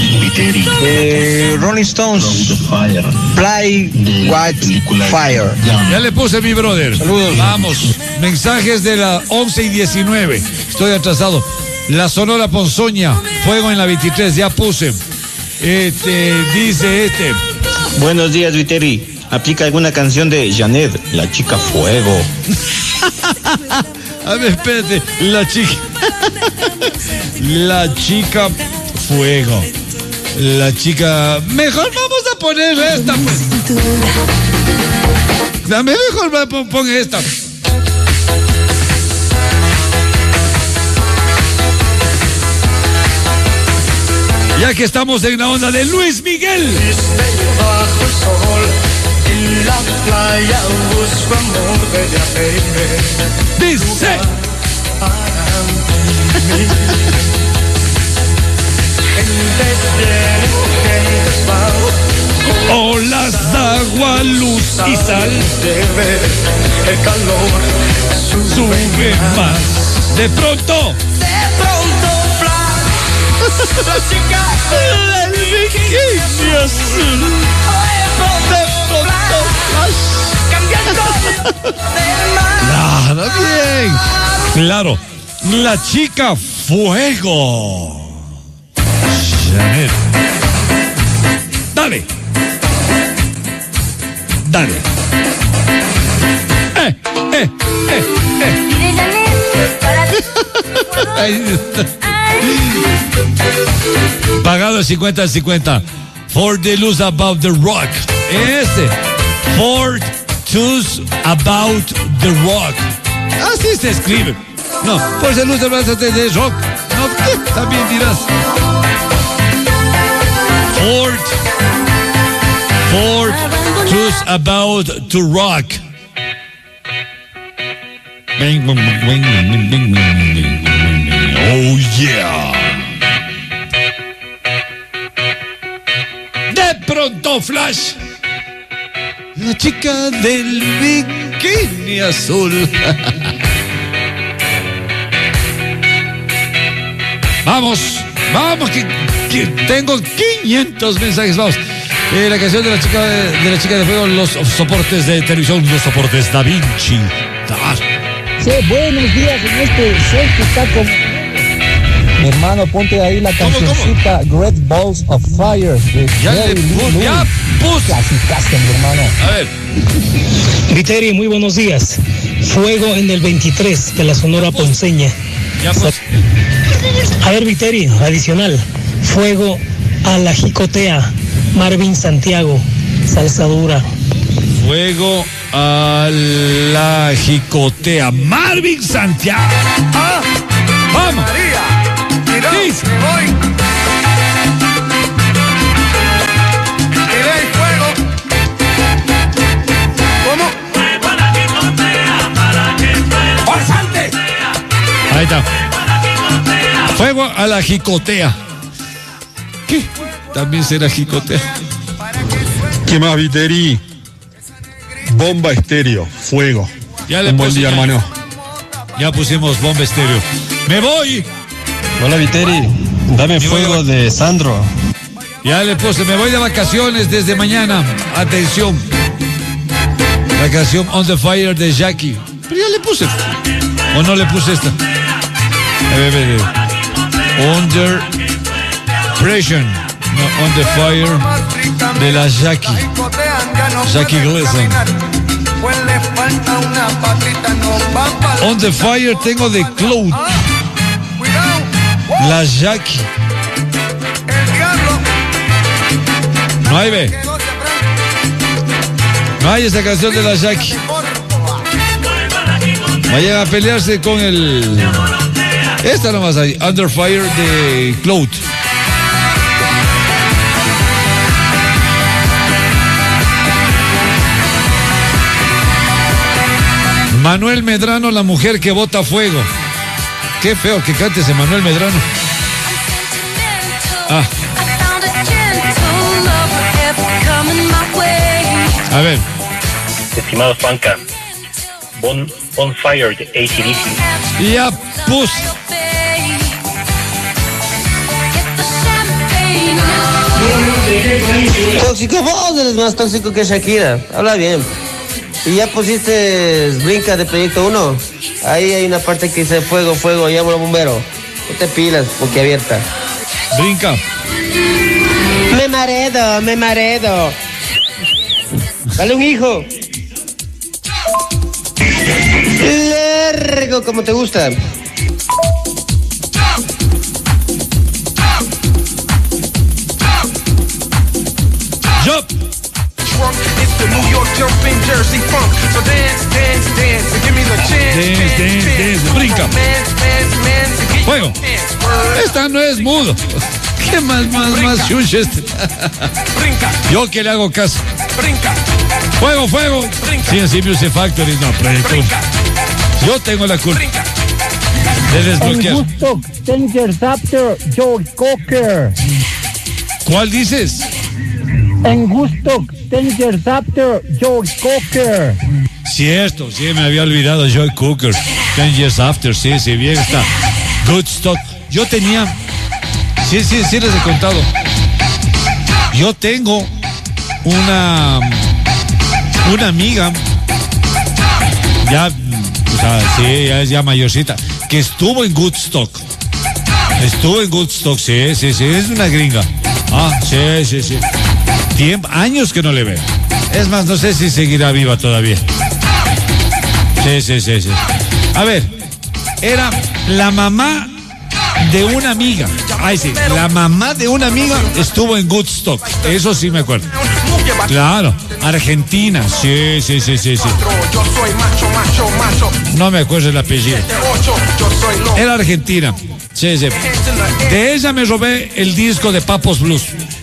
Eh, Rolling Stones, Play White Fire. Ya le puse, mi brother. Saludos. Vamos, mensajes de las once y diecinueve. Estoy atrasado. La Sonora Ponzoña, fuego en la veintitrés, ya puse. Este, dice este. Buenos días, Viteri. Aplica alguna canción de Janet, La Chica Fuego. A ver, espérate. La chica. La Chica Fuego. La chica. Mejor vamos a poner esta, pues. Dame, mejor pon esta. ya que estamos en la onda de Luis Miguel. Bajo el sol, en la playa busco amor de baby. Dice. Gentes vienen, gentes van. Olas, agua, luz y sal. El calor sube más. De pronto. De pronto, flash. La chica del bikini azul. De pronto, flash. Cambiando de mar. Nada bien. Claro. La chica fuego. Janet. Dale. Dale. Eh, eh, eh, eh. Pagado el cincuenta al cincuenta. For the News About the Rock. Ese. For News About the Rock. Así se escribe. No, por the News About the Rock. No, también dirás. For For News About to Rock. Oh yeah. De pronto flash. La chica del bikini azul. Vamos, vamos que, que tengo quinientos mensajes. Vamos. Eh, la canción de la chica de, de la chica de fuego, los soportes de televisión, los soportes Da Vinci. Ah. Sí, buenos días en este sol que está con... Mi hermano, ponte ahí la cancioncita Great Balls of Fire de ya le puse, ya puse. Clasicaste, mi hermano. A ver. Viteri, muy buenos días. Fuego en el veintitrés de la Sonora Ponceña. Ya pues. A ver, Viteri, adicional. Fuego a la Jicotea. Marvin Santiago, salsa dura. Fuego a la Jicotea. Marvin Santiago. Ah, vamos. María, mira, sí. Voy. Tiré el fuego. ¿Cómo? Fuego a la Jicotea para que pueda. ¡Forzante! Ahí está. Fuego a la Jicotea. ¿Qué? También será Jicotea. ¿Qué más, Viteri? Bomba estéreo, fuego. Ya le Un buen puse, día, ya, hermano. Ya pusimos bomba estéreo. ¡Me voy! Hola, Viteri. Dame fuego de Sandro. Ya le puse, me voy de vacaciones desde mañana. Atención. La canción On the Fire de Jackie. Pero ya le puse. ¿O no le puse esta? A ver, a ver, a ver. Under Pressure. No, On the Fire de la Jackie. Jackie Gleason. On the Fire tengo de Cloud. La Jackie. No hay, ve. No hay esa canción de la Jackie. Vayan a pelearse con el... Esta nomás hay. Under Fire de Cloud. Manuel Medrano, la mujer que bota fuego. Qué feo que cante ese Manuel Medrano. Ah. A ver. Estimado Juanca, Bon, Bonfire de A C D C. Ya pus. Tóxico, vos eres más tóxico que Shakira. Habla bien. Y ya pusiste Brinca de Proyecto uno. Ahí hay una parte que dice fuego, fuego, llamo al bombero. No te pilas, boquiabierta. Brinca. Me maredo, me maredo. Dale un hijo. Largo como te gusta. Yo. It's the New York jumping Jersey funk. So dance, dance, dance, and give me the chance. Dance, dance, dance, brinca. Fuego. Esta no es mudo. ¿Qué más, más, más chuches? Yo que le hago caso. Fuego, fuego. Sí, en sí, Music Factory, no, Proyecto uno. Yo tengo la culpa de desbloquear. En Gusto, Danger After, Joe Cocker. ¿Cuál dices? En Gusto, Danger After, Joe Cocker. Cierto, sí, me había olvidado Joy Cooker. Ten Years After, sí, sí, bien está. Goodstock. Yo tenía, sí, sí, sí les he contado. Yo tengo una, una amiga, ya, o sea, sí, ya es ya mayorcita, que estuvo en Woodstock. Estuvo en Woodstock, sí, sí, sí, es una gringa. Ah, sí, sí, sí. Tiempo, años que no le veo. Es más, no sé si seguirá viva todavía. Sí, sí, sí, sí. A ver, era la mamá de una amiga. Ay, sí, la mamá de una amiga estuvo en Woodstock. Eso sí me acuerdo. Claro, Argentina. Sí, sí, sí, sí, sí. No me acuerdo el apellido. Era Argentina. Sí, sí. De ella me robé el disco de Papos Blues.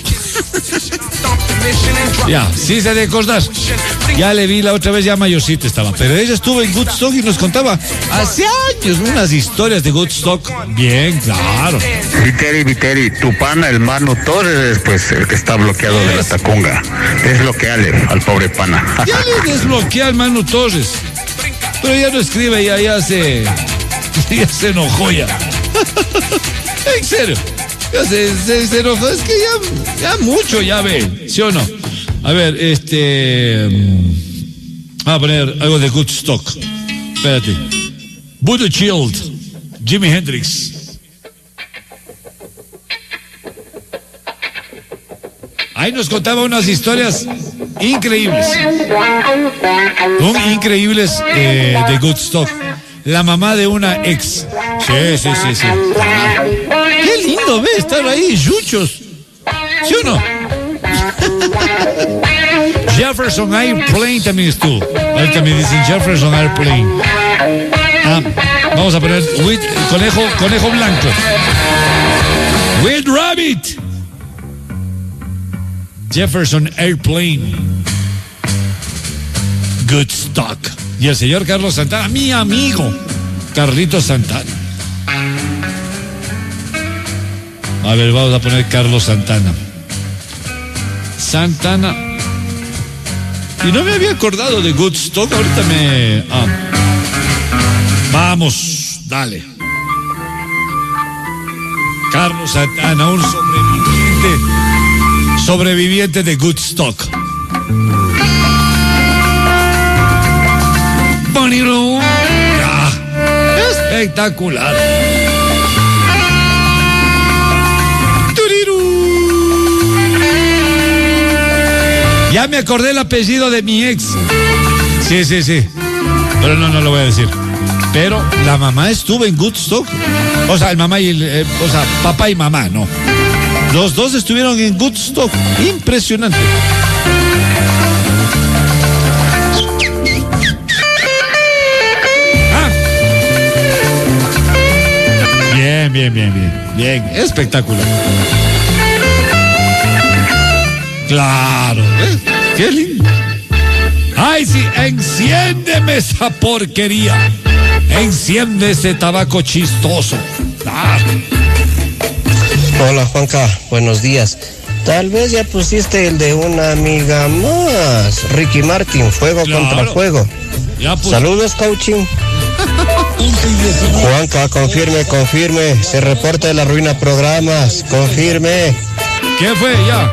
Ya, sí se de acordar. Ya le vi la otra vez, ya mayorcita estaba. Pero ella estuvo en Woodstock y nos contaba hace años unas historias de Woodstock. Bien, claro. Viteri, Viteri, tu pana, el Manu Torres, pues el que está bloqueado de la Tacunga. Desbloqueale al pobre pana. Ya le desbloqueé al Manu Torres. Pero ya no escribe, ya, ya se. Ya se enojó ya. En serio. Ya se, se, se enojó. Es que ya, ya mucho ya ve. ¿Sí o no? A ver, este. Vamos a poner algo de Woodstock. Espérate. Voodoo Child, Jimi Hendrix. Ahí nos contaba unas historias increíbles. Un increíbles eh, de Woodstock. La mamá de una ex. Sí, sí, sí, sí. Qué lindo, ve, estar ahí, yuchos. ¿Sí o no? Jefferson Airplane también estuvo. Ahí también dicen Jefferson Airplane. Ah, vamos a poner with, conejo, conejo blanco. With Rabbit. Jefferson Airplane. Woodstock. Y el señor Carlos Santana, mi amigo Carlitos Santana. A ver, vamos a poner Carlos Santana. Santana. Y no me había acordado de Woodstock, ahorita me... Ah. Vamos, dale. Carlos Santana, un sobreviviente. Sobreviviente de Woodstock. Bonito. Ah, espectacular. Ya me acordé el apellido de mi ex. Sí, sí, sí. Pero no, no lo voy a decir. Pero la mamá estuvo en Woodstock. O sea, el mamá y el... Eh, o sea, papá y mamá, no. Los dos estuvieron en Woodstock. Impresionante. Ah. Bien, bien, bien, bien. Bien, espectacular. Claro, ¿eh? Qué lindo. Ay, sí, enciéndeme esa porquería. Enciende ese tabaco chistoso. Ah. Hola, Juanca, buenos días. Tal vez ya pusiste el de una amiga más. Ricky Martin, fuego claro. Contra fuego. Saludos, coaching. Juanca, confirme, confirme. Se reporta de la ruina programas. Confirme. ¿Qué fue ya?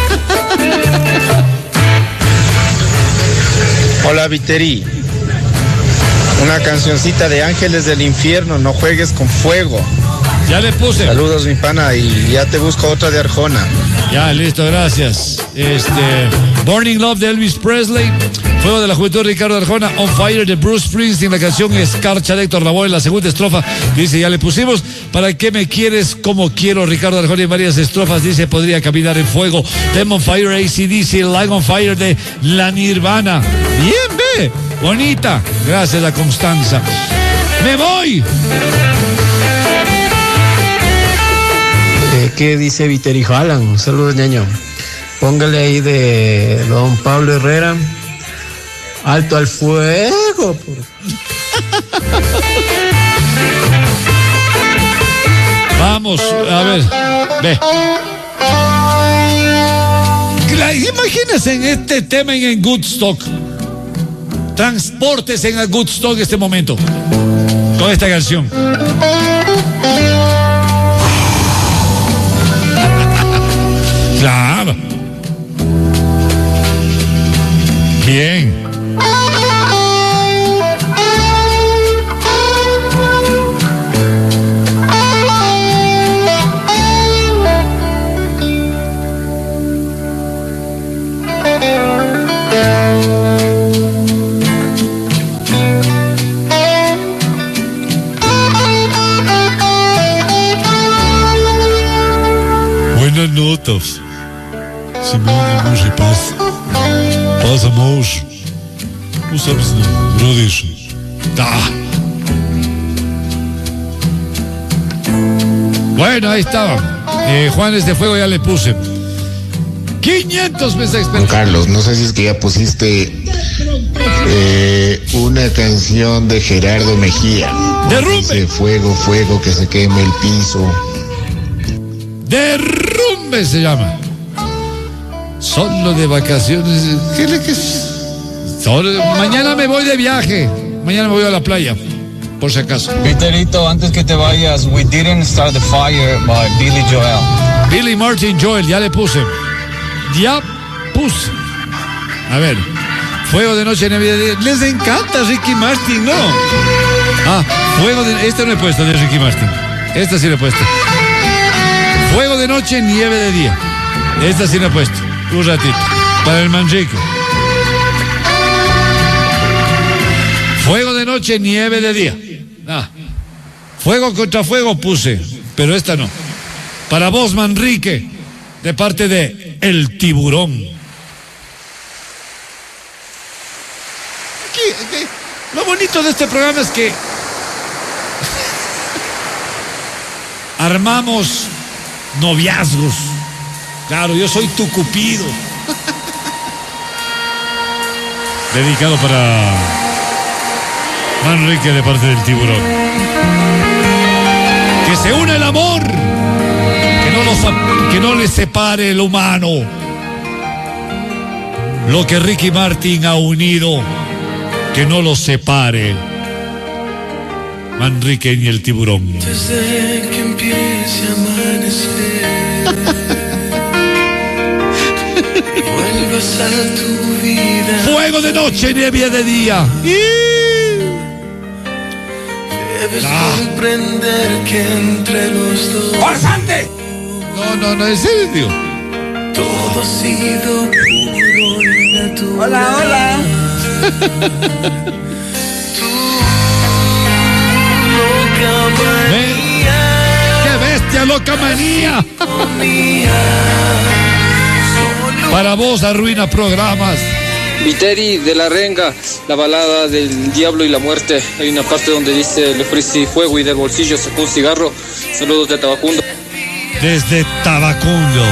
Hola, Viteri. Una cancioncita de Ángeles del Infierno, no juegues con fuego. Ya le puse. Saludos, mi pana, y ya te busco otra de Arjona. Ya, listo, gracias. Este, Burning Love de Elvis Presley, Fuego de la Juventud, Ricardo Arjona, On Fire de Bruce Springsteen, la canción Escarcha de Héctor Lavoe, en la segunda estrofa, dice, ya le pusimos, ¿para qué me quieres como quiero? Ricardo Arjona en varias estrofas, dice, podría caminar en fuego. Them on Fire, A C D C, Light on Fire de La Nirvana. Bien, ve, bonita. Gracias a Constanza. ¡Me voy! Eh, ¿Qué ¿Qué dice Viteri Jalan? Saludos, ñaño. Póngale ahí de don Pablo Herrera. Alto al fuego. Por... Vamos, a ver, ve. Imagínense en este tema en, en Woodstock. Transportes en el Woodstock en este momento. Con esta canción. Claro. Bien. Buenas notas. Simone, amor, paz. Paz, amor. Não sabes não, brother. Tá. Bueno, ahí estaba. Eh, Juanes de Fuego ya le puse. quinientos mensajes. Juan Carlos, no sé si es que ya pusiste eh, una canción de Gerardo Mejía. Derrumbe. Fuego, fuego, que se queme el piso. Derrumbe se llama. Solo de vacaciones. ¿Qué le que Solo... Mañana me voy de viaje. Mañana me voy a la playa. Por si acaso. Peterito, antes que te vayas, We Didn't Start the Fire by Billy Joel. Billy Martin Joel, ya le puse. Ya puse. A ver. Fuego de noche, nieve de día. Les encanta Ricky Martin, ¿no? Ah, fuego de... Este no he puesto de Ricky Martin. Esta sí lo he puesto. Fuego de noche, nieve de día. Esta sí la he puesto. Un ratito. Para el Manrique. Fuego de noche, nieve de día. Ah. Fuego contra fuego puse. Pero esta no. Para vos, Manrique. De parte de El Tiburón. Aquí, aquí. Lo bonito de este programa es que armamos noviazgos. Claro, yo soy tu cupido. Dedicado para Manrique de parte del Tiburón. Que se une el amor. Que no, los, que no les separe el humano. Lo que Ricky Martin ha unido, que no los separe Manrique ni el Tiburón. Desde que empiece a amanecer, vuelvas a tu vida. Fuego de noche, nieve de día. Debes ah. comprender que entre los dos. ¡Farsante! No, no, no, es serio. Todo ha sido puro y natural. Hola, hola. Tú, loca manía. ¡Qué bestia, loca manía! Para vos arruina programas. Viteri de la Renga, la balada del diablo y la muerte. Hay una parte donde dice: le ofrecí fuego y del bolsillo sacó un cigarro. Saludos de Tabacundo. Desde Tabacundo.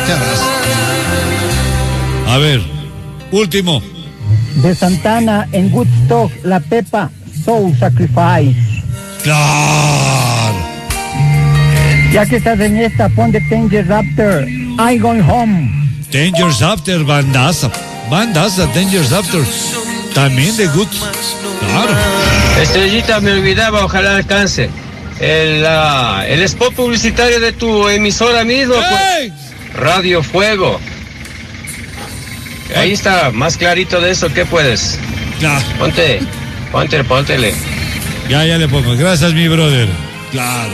A ver, último. De Santana en Woodstock, La Pepa, Soul Sacrifice. Claro. Ya que estás en esta, pon de Danger Raptor, I Going Home. Danger Raptor, bandaza. Bandaza, Danger Raptor. También de Good. Claro. Estrellita, me olvidaba, ojalá alcance. El, uh, el spot publicitario de tu emisora mismo. ¡Hey! Pues, Radio Fuego. Ahí está, más clarito de eso, ¿qué puedes? Claro. Ponte, ponte, póntele. Ya, ya le pongo. Gracias, mi brother. Claro.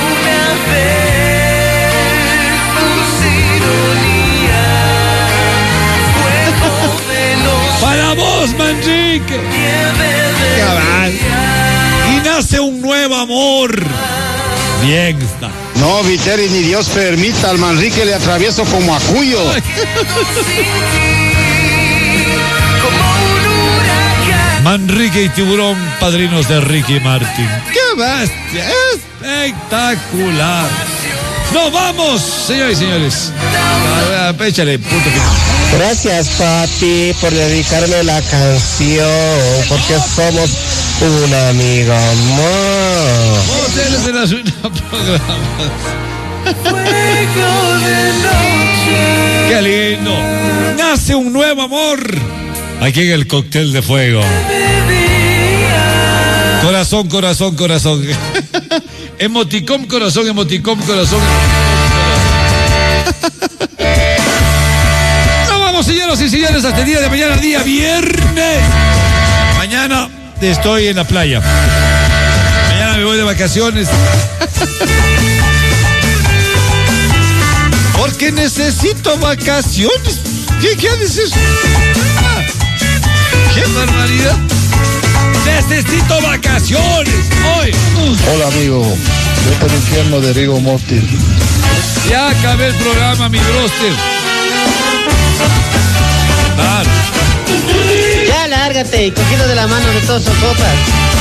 Para vos, Manrique. Cabal. Y nace un nuevo amor. Bien está. No, Viteri, ni Dios permita, al Manrique le atravieso como a Cuyo. Manrique y Tiburón, padrinos de Ricky Martin. ¡Qué bestia! ¡Espectacular! ¡Nos vamos, señores y señores! Ah, ah, échale, punto final. Gracias, papi, por dedicarme la canción, porque somos un amigo más. Hoteles de la Ruina Programa. ¡Qué lindo! Nace un nuevo amor aquí en el Cóctel de Fuego. Corazón, corazón, corazón. Emoticón, corazón, emoticón, corazón. Nos vamos, señoras y señores, hasta el día de mañana, día viernes. Mañana estoy en la playa. Mañana me voy de vacaciones. Porque necesito vacaciones. ¿Qué, qué haces eso? Ah, ¡qué barbaridad! Necesito vacaciones hoy. Hola, amigo. Vete al infierno de Rigo Morty. Ya acabé el programa, mi broster. Claro. Ya lárgate y cogido de la mano de todos esos sopas.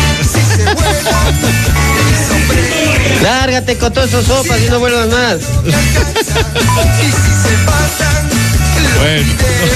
Lárgate con todos esos sopas y no vuelvas más. Bueno.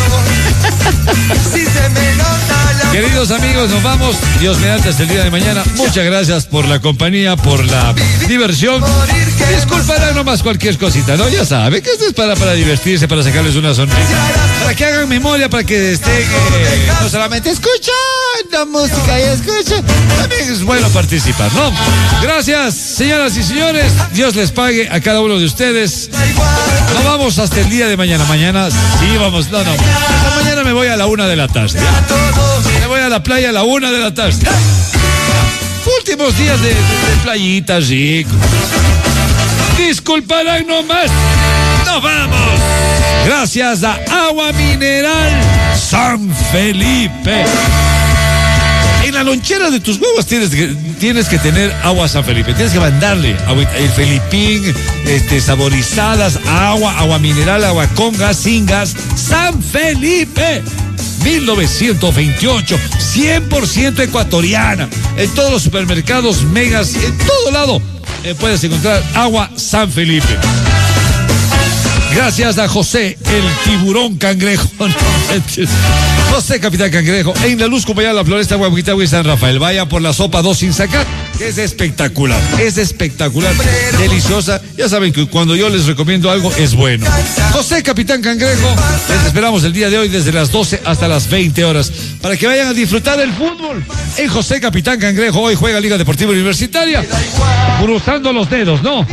Queridos amigos, nos vamos. Dios mediante hasta el día de mañana. Muchas gracias por la compañía, por la diversión. Disculparán nomás cualquier cosita, ¿no? Ya saben que esto es para, para divertirse, para sacarles una sonrisa, para que hagan memoria, para que estén eh, no solamente escuchando música y escuchen. También es bueno participar, ¿no? Gracias, señoras y señores. Dios les pague a cada uno de ustedes. Nos vamos hasta el día de mañana. Mañana sí vamos. No, no. Hasta mañana me voy a la una de la tarde. Me voy a la playa a la una de la tarde. Últimos días de, de, de playita, rico. Disculparán nomás. Nos vamos. Gracias a Agua Mineral San Felipe. En la lonchera de tus huevos tienes que, tienes que tener agua San Felipe. Tienes que mandarle agua, el Felipín, este, saborizadas, agua, agua mineral, agua con gas, sin gas. San Felipe. mil novecientos veintiocho, cien por ciento ecuatoriana. En todos los supermercados, megas, en todo lado eh, puedes encontrar agua San Felipe. Gracias a José, el tiburón cangrejo. José, Capitán Cangrejo. En La Luz, compañía La Floresta, Guaguitagua y San Rafael. Vaya por la sopa dos sin sacar, que es espectacular. Es espectacular. Deliciosa. Ya saben que cuando yo les recomiendo algo, es bueno. José, Capitán Cangrejo. Les esperamos el día de hoy desde las doce hasta las veinte horas. Para que vayan a disfrutar del fútbol. En José, Capitán Cangrejo. Hoy juega Liga Deportiva Universitaria. Cruzando los dedos, ¿no?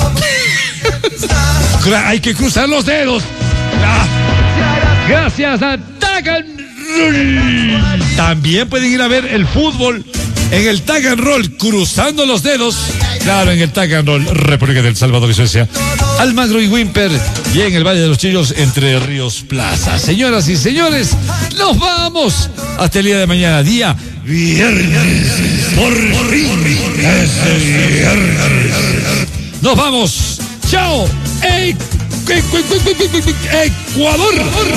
Hay que cruzar los dedos. Gracias a Tagan Roll. También pueden ir a ver el fútbol en el Tagan Roll, cruzando los dedos. Claro, en el Tagan Roll, República del Salvador y Suecia. Almagro y Wimper. Y en el Valle de los Chillos, Entre Ríos Plaza. Señoras y señores, nos vamos hasta el día de mañana, día viernes. Por fin es viernes. Nos vamos. Chao. Ecuador.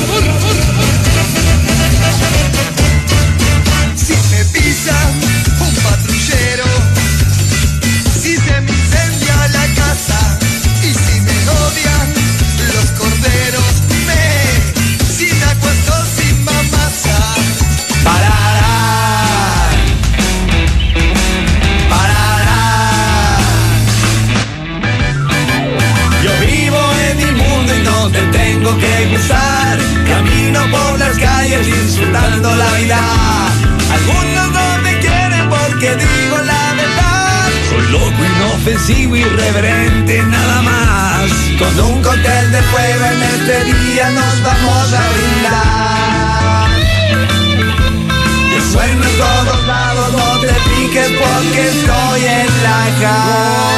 Si me pisa un patrullero, si se me incendia la casa y si me odian los corderos, me, si me acuesto sin mamasa, parará, parará. Yo vivo en mi mundo y no te tengo que gustar. Camino por las calles disfrutando la vida. Algunos no me quieren porque digo la verdad. Soy loco, inofensivo, irreverente, nada más. Con un cóctel de fuego en este día nos vamos a brindar. Yo sueno en todos lados, no te piques porque estoy en la calle.